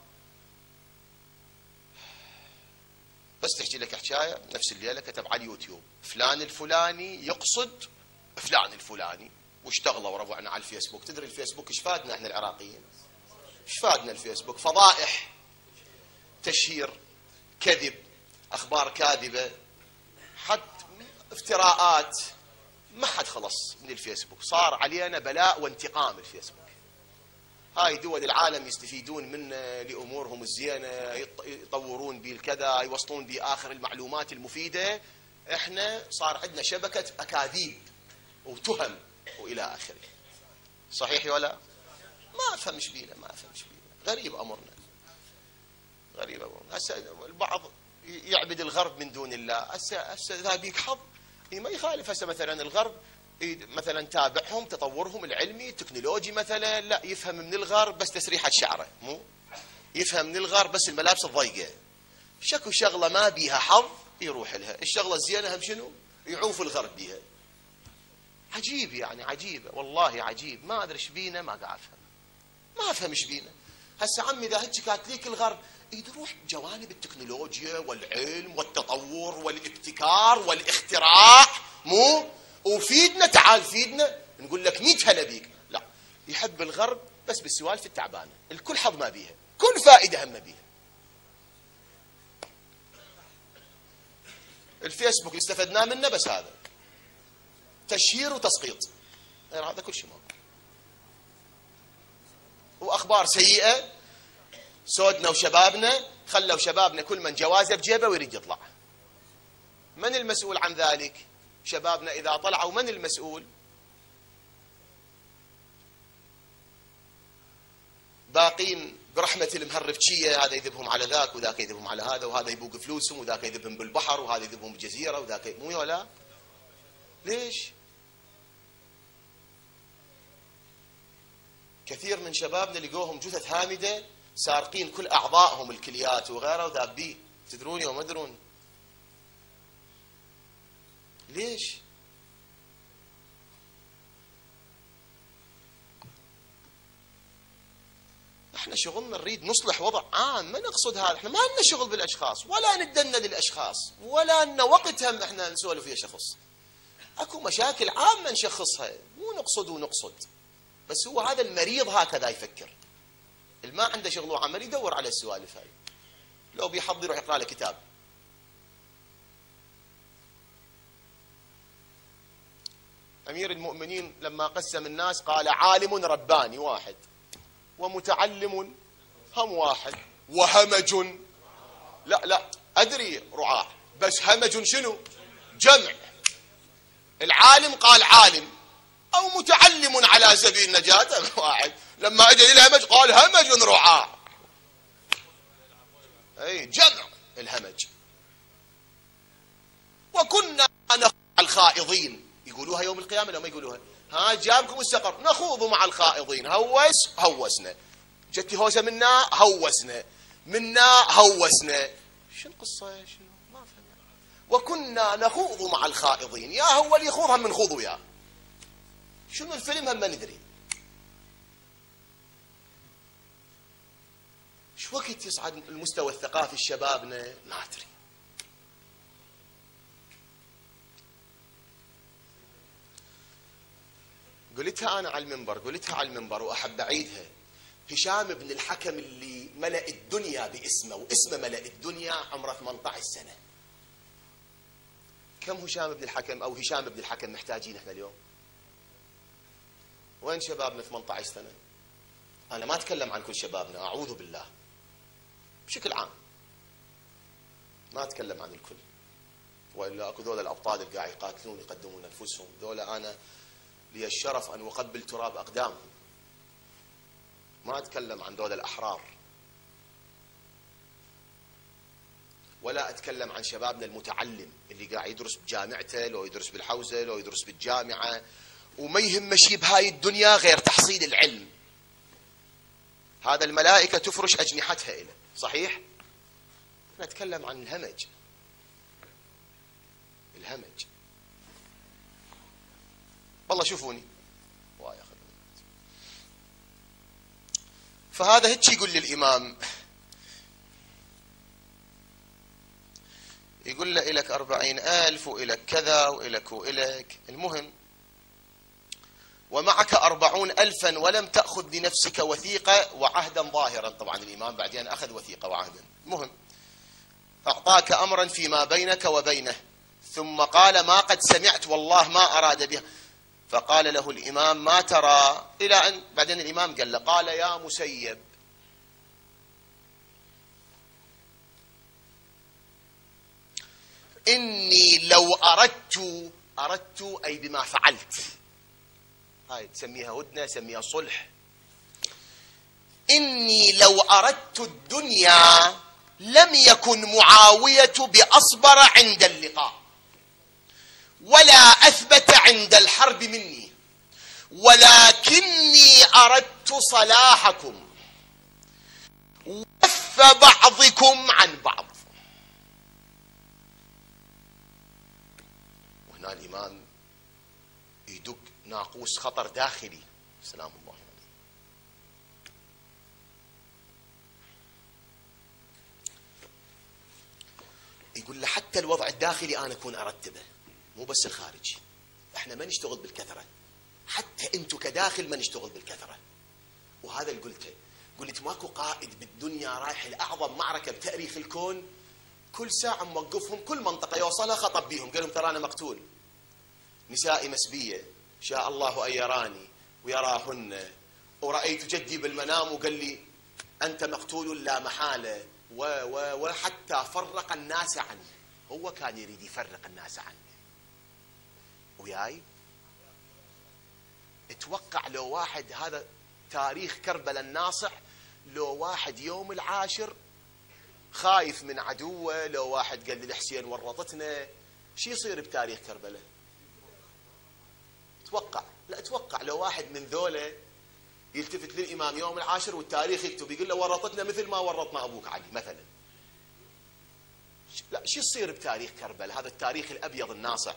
بس تحكي لك حكاية نفس الليلة كتب على اليوتيوب فلان الفلاني يقصد فلان الفلاني، واشتغلوا ربعنا على الفيسبوك. تدري الفيسبوك ايش فادنا احنا العراقيين؟ ايش فادنا الفيسبوك؟ فضائح، تشهير، كذب، اخبار كاذبة، حتى افتراءات، ما حد خلص من الفيسبوك. صار علينا بلاء وانتقام الفيسبوك. هاي دول العالم يستفيدون منه لأمورهم الزينة، يطورون به الكذا، يوصلون به آخر المعلومات المفيدة. احنا صار عندنا شبكة أكاذيب وتهم وإلى آخره. صحيح ولا؟ ما أفهم ايش بينا، ما أفهم ايش بينا. غريب أمرنا، غريب أمرنا. هسه البعض يعبد الغرب من دون الله. هسه هسه إذا بيك حظ ما يخالف. هسه مثلا الغرب مثلا تابعهم تطورهم العلمي التكنولوجي، مثلا لا يفهم من الغرب بس تسريحة شعره، مو يفهم من الغرب بس الملابس الضيقة. شكو شغلة ما بيها حظ يروح لها، الشغلة الزينة هم شنو؟ يعوف الغرب بيها. عجيب يعني، عجيب والله عجيب. ما ادري ايش بينا، ما قاعد افهم، ما افهم ايش بينا. هسه عمي اذا هيك كانت ليك الغرب يروح جوانب التكنولوجيا والعلم والتطور والابتكار والاختراع، مو وفيدنا، تعال فيدنا، نقول لك مية هلا بيك. لا، يحب الغرب بس بالسوالف التعبانه، الكل حظ ما بيها، كل فائده هم بيها. الفيسبوك اللي استفدناه منه بس هذا تشهير وتسقيط، غير هذا كل شيء ما واخبار سيئه. سودنا وشبابنا، خلوا شبابنا كل من جوازه بجيبه ويريد يطلع. من المسؤول عن ذلك؟ شبابنا إذا طلعوا من المسؤول؟ باقين برحمة المهربشية، هذا يذبهم على ذاك وذاك يذبهم على هذا، وهذا يبوق فلوسهم وذاك يذبهم بالبحر وهذا يذبهم بجزيرة وذاك، مو ولا؟ ليش؟ كثير من شبابنا لقوهم جثث هامدة سارقين كل أعضائهم الكليات وغيرها وذابين. تدرون وما تدرون؟ ليش؟ احنا شغلنا نريد نصلح وضع عام، ما نقصد هذا. احنا ما لنا شغل بالاشخاص ولا ندنا للاشخاص ولا لنا وقت هم احنا نسولف ويا شخص. اكو مشاكل عامه نشخصها، مو نقصد ونقصد. بس هو هذا المريض هكذا يفكر، اللي ما عنده شغل وعمل يدور على السوالف هاي. لو بيحضر يروح يقرا له كتاب. أمير المؤمنين لما قسم الناس قال عالم رباني واحد، ومتعلم هم واحد، وهمج لا لا أدري رعاع، بس همج شنو؟ جمع. العالم قال عالم أو متعلم على سبيل النجاة واحد، لما أجل الهمج قال همج رعاع. أي جمع الهمج. وكنا نخوض مع الخائضين، يقولوها يوم القيامة لو ما يقولوها؟ ها جابكم السقر، نخوض مع الخائضين. هوس هوسنا، جتي هوسة منا هوسنا، منا هوسنا. شو القصة؟ شنو ما فهم. وكنا نخوض مع الخائضين، يا هو اللي يخوض هم نخوض وياه. شنو الفيلم هم ما ندري. شو وقت يصعد المستوى الثقافي الشبابنا؟ ما ادري. قلتها أنا على المنبر، قلتها على المنبر وأحب أعيدها. هشام بن الحكم اللي ملأ الدنيا باسمه، واسمه ملأ الدنيا، عمره ثمانية عشر سنة. كم هشام بن الحكم أو هشام بن الحكم محتاجين احنا اليوم؟ وين شبابنا ثمانية عشر سنة؟ أنا ما أتكلم عن كل شبابنا، أعوذ بالله، بشكل عام ما أتكلم عن الكل. وإلا أكو ذولا الأبطال اللي قاعد يقاتلون يقدمون أنفسهم، ذولا أنا لي الشرف أن أقبل تراب أقدامهم. ما أتكلم عن دول الأحرار، ولا أتكلم عن شبابنا المتعلم اللي قاعد يدرس بجامعته، لو يدرس بالحوزة، لو يدرس بالجامعة، وما يهم شيء بهاي الدنيا غير تحصيل العلم. هذا الملائكة تفرش أجنحتها إليه، صحيح؟ نتكلم عن الهمج. الهمج والله شوفوني. فهذا هيك يقول للإمام، يقول له إلك أربعين ألف وإلك كذا وإلك وإلك. المهم ومعك أربعون ألفا ولم تأخذ لنفسك وثيقة وعهدا ظاهرا. طبعا الإمام بعدين أخذ وثيقة وعهدا. المهم أعطاك أمرا فيما بينك وبينه، ثم قال ما قد سمعت والله ما أراد بها. فقال له الإمام ما ترى، إلى أن بعدين الإمام قال له، قال يا مسيب إني لو أردت، أردت أي بما فعلت، هاي تسميها هدنة، سميها صلح. إني لو أردت الدنيا لم يكن معاوية بأصبر عند اللقاء ولا أثبت عند الحرب مني، ولكني أردت صلاحكم وف بعضكم عن بعض. وهنا الإمام يدق ناقوس خطر داخلي سلام الله عليه. يقول له حتى الوضع الداخلي أنا أكون أرتبه، مو بس الخارجي. احنا ما نشتغل بالكثرة، حتى انتم كداخل ما نشتغل بالكثرة. وهذا اللي قلته، قلت ماكو قائد بالدنيا رايح لأعظم معركة بتاريخ الكون كل ساعة موقفهم، كل منطقة يوصلها خطب بيهم، قال لهم ترى أنا مقتول، نسائي مسبية، شاء الله أن يراني ويراهن، ورأيت جدي بالمنام وقال لي أنت مقتول لا محالة، و و وحتى فرق الناس عنه. هو كان يريد يفرق الناس عنه. وياي اتوقع لو واحد، هذا تاريخ كربلاء الناصع، لو واحد يوم العاشر خايف من عدوه، لو واحد قال للحسين ورطتنا، شو يصير بتاريخ كربلاء؟ اتوقع، لا اتوقع لو واحد من ذولا يلتفت للإمام يوم العاشر والتاريخ يكتب يقول له ورطتنا مثل ما ورطنا أبوك علي مثلا، لا شو يصير بتاريخ كربلاء؟ هذا التاريخ الأبيض الناصع.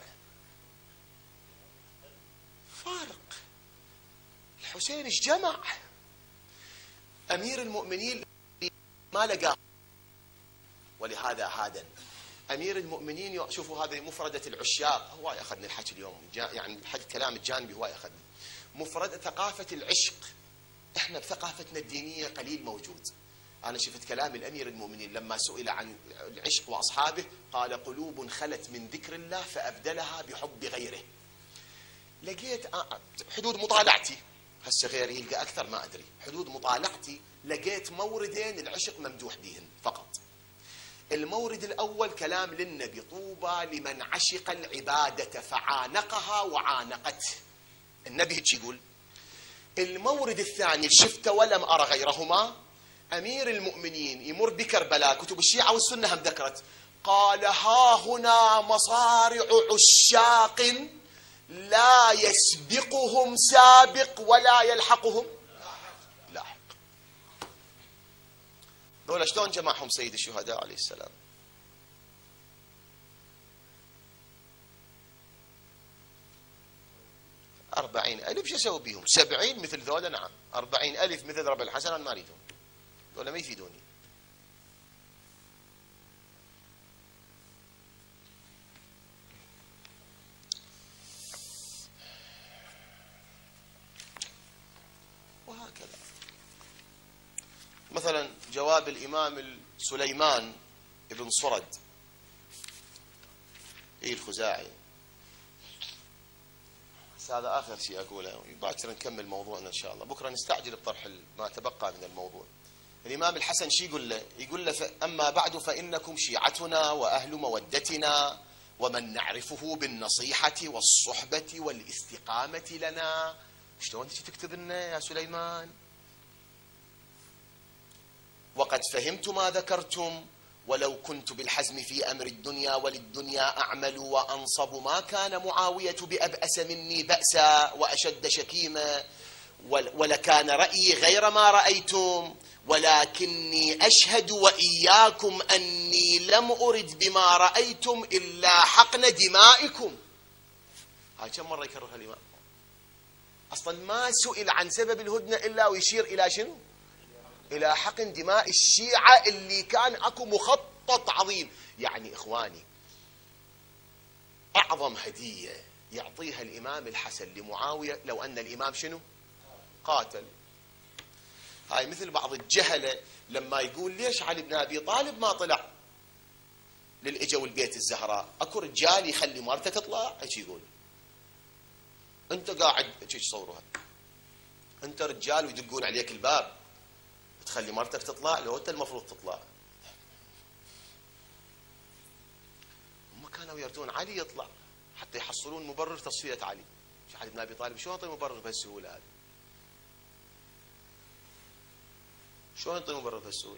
فارق. الحسين ايش جمع؟ أمير المؤمنين ما لقاه، ولهذا هذا أمير المؤمنين. شوفوا هذه مفردة العشاق، هواي أخذنا الحكي اليوم، يعني الحكي الكلام الجانبي هواي أخذنا. مفردة ثقافة العشق، احنا بثقافتنا الدينية قليل موجود. أنا شفت كلام الأمير المؤمنين لما سئل عن العشق وأصحابه، قال قلوب خلت من ذكر الله فأبدلها بحب غيره. لقيت حدود مطالعتي، هسه غيري يلقى أكثر ما أدري، حدود مطالعتي لقيت موردين العشق ممدوح بهن فقط. المورد الأول كلام للنبي، طوبى لمن عشق العبادة فعانقها وعانقته، النبي هيك يقول. المورد الثاني شفت ولم أرى غيرهما، أمير المؤمنين يمر بكربلاء، كتب الشيعة والسنة هم ذكرت، قال ها هنا مصارع عشاق لا يسبقهم سابق ولا يلحقهم لاحق. دول شلون جمعهم سيد الشهداء عليه السلام؟ أربعين ألف شو أسوي بيهم؟ سبعين مثل ذولا نعم، أربعين ألف مثل ربع الحسن أنا ما أريدهم، ذولا ما يفيدوني. وهكذا مثلا جواب الإمام سليمان ابن صرد إيه الخزاعي، هذا آخر شيء أقوله، باكر نكمل موضوعنا إن شاء الله، بكرة نستعجل بطرح ما تبقى من الموضوع. الإمام الحسن شي يقول له؟ يقول له أما بعد فإنكم شيعتنا وأهل مودتنا ومن نعرفه بالنصيحة والصحبة والاستقامة لنا. شلون تكتب لنا يا سليمان؟ وقد فهمت ما ذكرتم، ولو كنت بالحزم في أمر الدنيا وللدنيا أعمل وأنصب ما كان معاوية بأبأس مني بأسا وأشد شكيما، ولكان رأيي غير ما رأيتم، ولكني أشهد وإياكم أني لم أرد بما رأيتم إلا حقن دمائكم. هاي كم مرة يكررها الإمام؟ أصلا ما سئل عن سبب الهدنة إلا ويشير إلى شنو؟ إلى حقن دماء الشيعة اللي كان أكو مخطط عظيم. يعني إخواني، أعظم هدية يعطيها الإمام الحسن لمعاوية لو أن الإمام شنو؟ قاتل. هاي مثل بعض الجهلة لما يقول ليش علي بن أبي طالب ما طلع للإجا والبيت الزهراء؟ أكو رجال يخلي مرته تطلع؟ ايش يقول؟ أنت قاعد ايش تصورها؟ أنت رجال ويدقون عليك الباب تخلي مرتك تطلع؟ لو أنت المفروض تطلع. هم كانوا يردون علي يطلع حتى يحصلون مبرر تصفية علي. علي بن أبي طالب شو يعطي مبرر بهالسهولة هذه؟ شلون يعطي مبرر بهالسهولة؟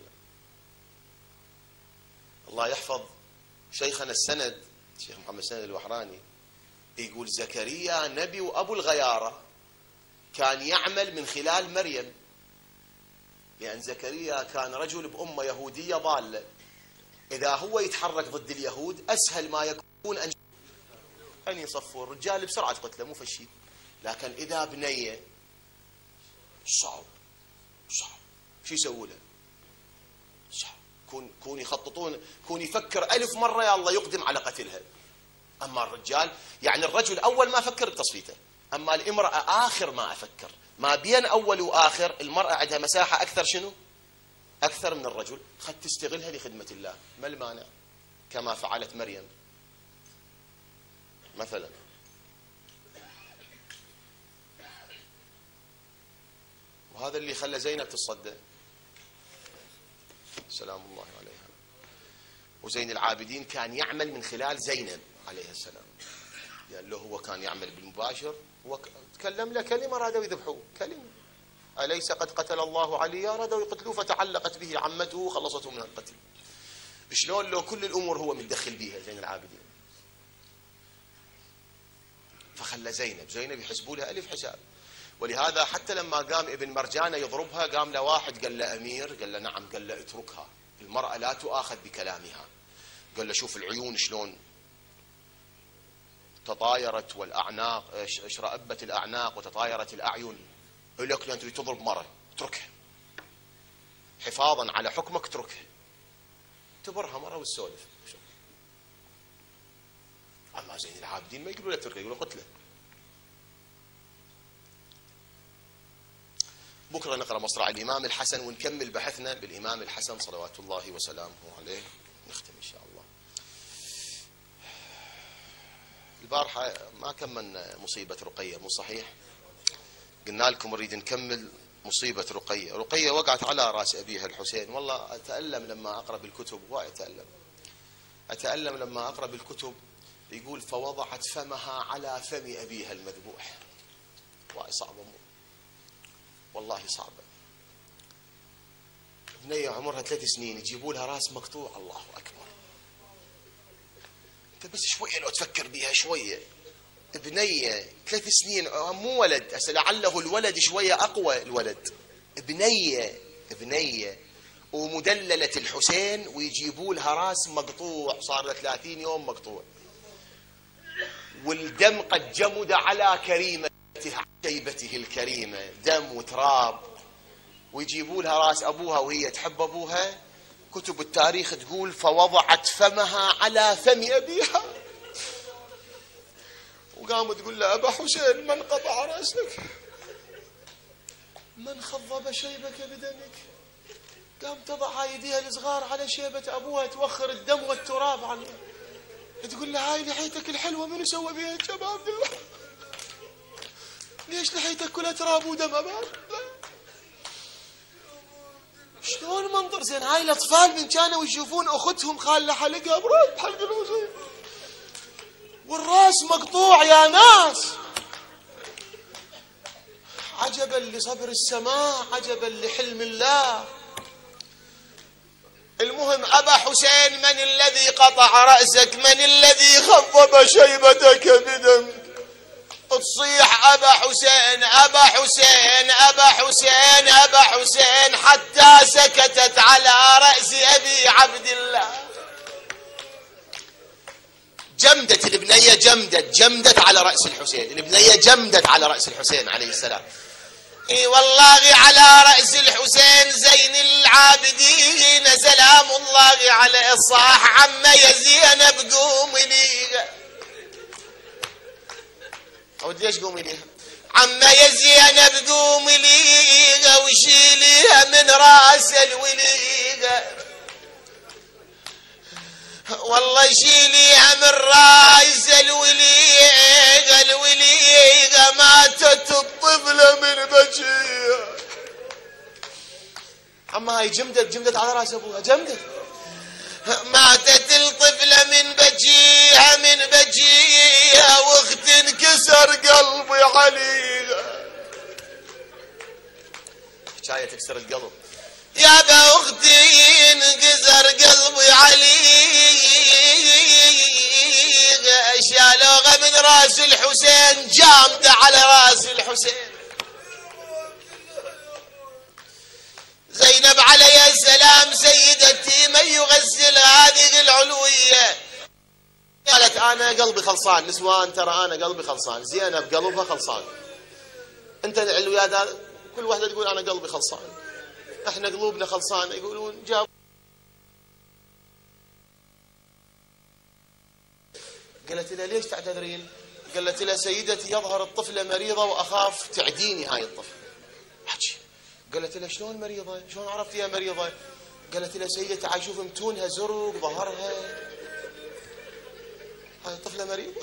الله يحفظ شيخنا السند الشيخ محمد السند الوحراني يقول زكريا نبي وأبو الغيارة كان يعمل من خلال مريم، لأن زكريا كان رجل بأمة يهودية ضالة، إذا هو يتحرك ضد اليهود أسهل ما يكون أن أن يصفوا الرجال بسرعة قتله مو فشي، لكن إذا بنية صعب صعب شو يسووا له؟ صعب كون كون يخططون، كون يفكر ألف مرة يا الله يقدم على قتلها. أما الرجال يعني الرجل أول ما فكر بتصفيته، أما الامرأة آخر ما أفكر، ما بين أول وآخر المرأة عندها مساحة أكثر شنو؟ أكثر من الرجل، خد تستغلها لخدمة الله، ما المانع؟ كما فعلت مريم مثلا. وهذا اللي خلى زينب تصدى سلام الله عليها. وزين العابدين كان يعمل من خلال زينب عليه السلام، يعني له هو كان يعمل بالمباشر، هو تكلم له كلمة رادوا يذبحوه كلمة، أليس قد قتل الله علي؟ رادوا يقتلوه فتعلقت به عمته وخلصته من القتل. شلون لو كل الأمور هو متدخل بيها زين العابدين؟ فخلى زينب زينب يحسبوا لها ألف حساب. ولهذا حتى لما قام ابن مرجانة يضربها قام له واحد قال له أمير، قال له نعم، قال له اتركها، المرأة لا تؤاخذ بكلامها. قال له شوف العيون شلون تطايرت والأعناق، اشرأبت الأعناق وتطايرت الأعين، لك لأن تريد تضرب مرة اتركها حفاظا على حكمك، اتركها تبرها مرة والسولف. أما زين العابدين ما يقولوا له اتركها، يقولوا قتله. بكرة نقرأ مصرع الإمام الحسن ونكمل بحثنا بالإمام الحسن صلوات الله وسلامه عليه، نختم إن شاء الله. البارحة ما كملنا مصيبة رقية، مو صحيح؟ قلنا لكم نريد نكمل مصيبة رقية. رقية وقعت على رأس أبيها الحسين. والله أتألم لما أقرأ بالكتب، وأتألم أتألم لما أقرأ بالكتب يقول فوضعت فمها على فم أبيها المذبوح. والله صعبة، والله صعبة. بنية عمرها ثلاث سنين يجيبوا لها راس مقطوع، الله أكبر. أنت بس شوية لو تفكر بيها شوية، بنية ثلاث سنين مو ولد، هسه لعله الولد شوية أقوى الولد، بنية بنية ومدللة الحسين ويجيبوا لها راس مقطوع، صار له ثلاثين يوم مقطوع، والدم قد جمد على كريمته شيبته الكريمة، دم وتراب، ويجيبوا لها راس أبوها وهي تحب أبوها. كتب التاريخ تقول فوضعت فمها على فم أبيها، وقاموا تقول له أبا حسين من قطع رأسك؟ من خضب شيبك بدمك؟ قام تضع ايديها الصغار على شيبة أبوها توخر الدم والتراب عنه. تقول له هاي لحيتك الحلوة منو سوى بيها الشباب دول؟ ليش لحيتك كلها تراب ودم أبا؟ شلون منظر زين؟ هاي الأطفال من كانوا يشوفون أختهم خالة حلقها برد بحلق الوزين، والراس مقطوع يا ناس. عجبا لصبر السماء، عجبا لحلم الله. المهم أبا حسين من الذي قطع رأسك؟ من الذي خضب شيبتك بدمك؟ وتصيح أبا حسين أبا حسين أبا حسين أبا حسين حتى سكتت على رأس أبي عبد الله. جمدت البنية، جمدت جمدت على رأس الحسين، البنية جمدت على رأس الحسين عليه السلام. اي والله على رأس الحسين زين العابدين سلام الله عليه صاح عم يا زينب قومي ليها. أود ليش قومي ليها؟ عم يا زينب قومي ليها وشيليها من راس الوليها، والله شيليها من راس الوليغة، الوليغة ماتت الطفلة من بجيها. عما هاي جمدت جمدت على راس ابوها، جمدت ماتت الطفلة من بجيها من بجيها، واخت انكسر قلبي عليها. حكاية تكسر القلب يا با اختي انكسر قلبي عليها، شالوها من راس الحسين جامدة على راس الحسين. زينب عليه السلام سيدتي من يغسل هذه العلوية؟ قالت انا قلبي خلصان. نسوان ترى انا قلبي خلصان، زينب قلبها خلصان. انت العلويات كل واحدة تقول انا قلبي خلصان، احنا قلوبنا خلصانه. يقولون جاب قالت لها ليش تعتذرين؟ قالت لها سيدتي يظهر الطفله مريضه واخاف تعديني هاي الطفله. احكي. قالت لها شلون مريضه؟ شلون عرفتيها مريضه؟ قالت لها سيدتي اشوف متونها زرق ظهرها، هاي الطفله مريضه.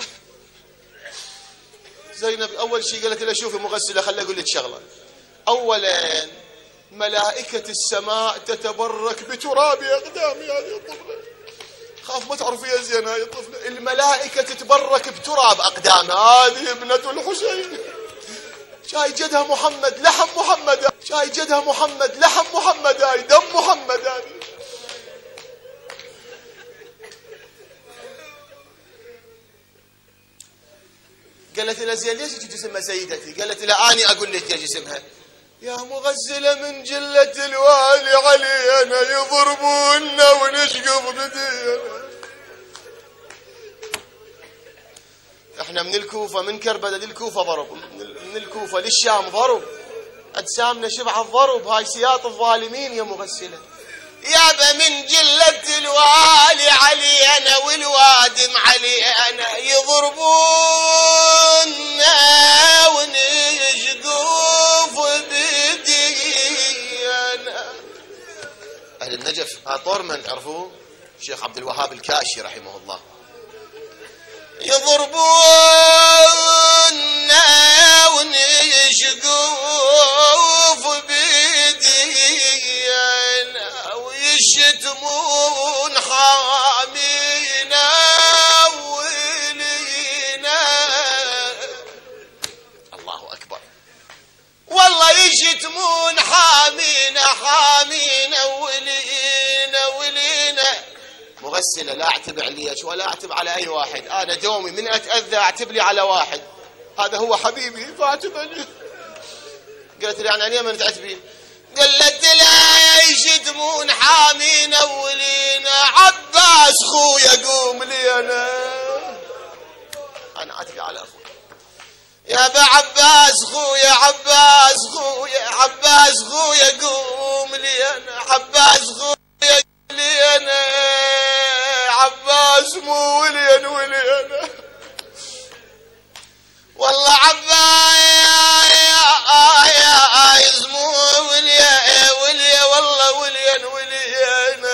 زينب اول شيء قالت لها شوفي مغسله خلي اقول لك شغله. اولا ملائكة السماء تتبرك بتراب أقدامي هذه الطفلة، خاف ما تعرفيها زين هذه الطفلة. الملائكة تتبرك بتراب أقدامها، هذه ابنة الحسين. شاي جدها محمد لحم محمد، شاي جدها محمد لحم محمد، هاي دم محمد هذه. قالت لها زين ليش جسمها سيدتي؟ قالت لها أني أقول لك يا جسمها يا مغسلة من جلة الوالي علينا يضربونا ونشقف بدينا. احنا من الكوفة من كربلاء للكوفة ضرب، من الكوفة للشام ضرب، أجسامنا شبع الضرب، هاي سياط الظالمين يا مغسلة. يابا من جلة الوالي علينا والوادم علينا يضربونا ونشقف بدينا. أهل النجف طورمن تعرفوه؟ الشيخ عبد الوهاب الكاشي رحمه الله. يضربونا ونشقف بدينا ويشتمون حامينا ولينا. الله أكبر. والله يشتمون حامينا حامينا ولينا ولينا. مغسلة لا اعتب عليك ولا اعتب على اي واحد، انا دومي من اتاذى اعتب لي على واحد، هذا هو حبيبي فاعتب عليه. قالت لي يعني من تعتبين؟ قالت لها يشتمون حامينا ولينا، عباس خويا قوم لي انا انا اتقى على اخوي. يا ابا عباس خويا عباس خويا عباس خويا قوم لي انا، عباس خويا لي انا، عباس مو ولين ولين. والله عباس مو ولين ولين والله ولين ولين.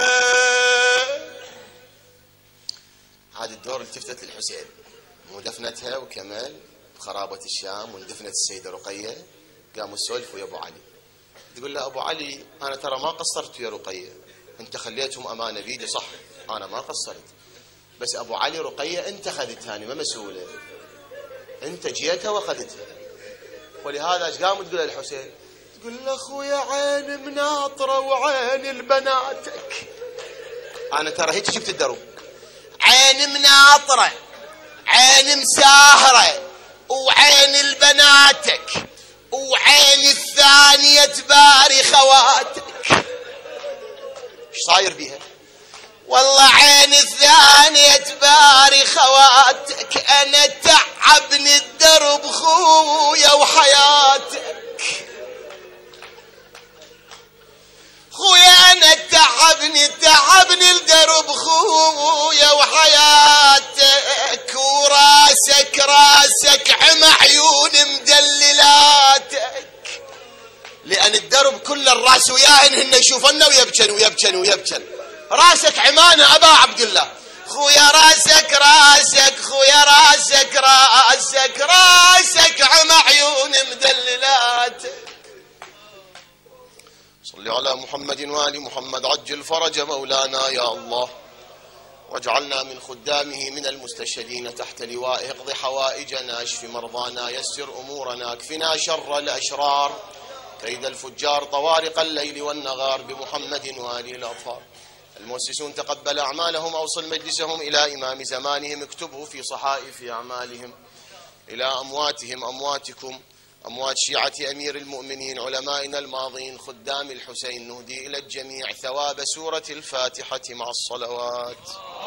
هذا الدور التفتت للحسين، مو دفنتها وكمال بخرابة الشام واندفنت السيدة رقية. قاموا يسولفوا يا ابو علي، تقول له ابو علي انا ترى ما قصرت يا رقية، انت خليتهم امانه بيدي صح، انا ما قصرت، بس ابو علي رقيه انت اخذتها ما مسؤوله، انت جيتها واخذتها. ولهذا ايش قاموا تقول للحسين؟ تقول له اخويا عين مناطره وعين البناتك. انا ترى هيك جبت الدرب، عين مناطره عين مساهره وعين البناتك وعين الثانية تباري خواتك. ايش صاير بيها؟ والله عين الثانية تباري خواتك، انا تعبني الدرب خويا وحياتك. خويا انا تعبني تعبني الدرب خويا وحياتك، وراسك راسك عمى عيون مدللاتك. لان الدرب كل الراس وياهن هن يشوفنا ويبكن ويبكن ويبكن. راسك عمانه ابا عبد الله. خويا راسك راسك خويا راسك راسك راسك عمى عيون مدللاتك. صل على محمد وآل محمد عجل فرج مولانا يا الله، واجعلنا من خدامه من المستشهدين تحت لوائه. اقض حوائجنا، اشف مرضانا، يسر أمورنا، اكفنا شر الأشرار، كيد الفجار، طوارق الليل والنهار، بمحمد وآله الأطهار. المؤسسون تقبل أعمالهم، أوصل مجلسهم إلى إمام زمانهم، اكتبه في صحائف أعمالهم. إلى أمواتهم أمواتكم، أموات شيعة أمير المؤمنين علمائنا الماضين خدام الحسين، نهدي إلى الجميع ثواب سورة الفاتحة مع الصلوات.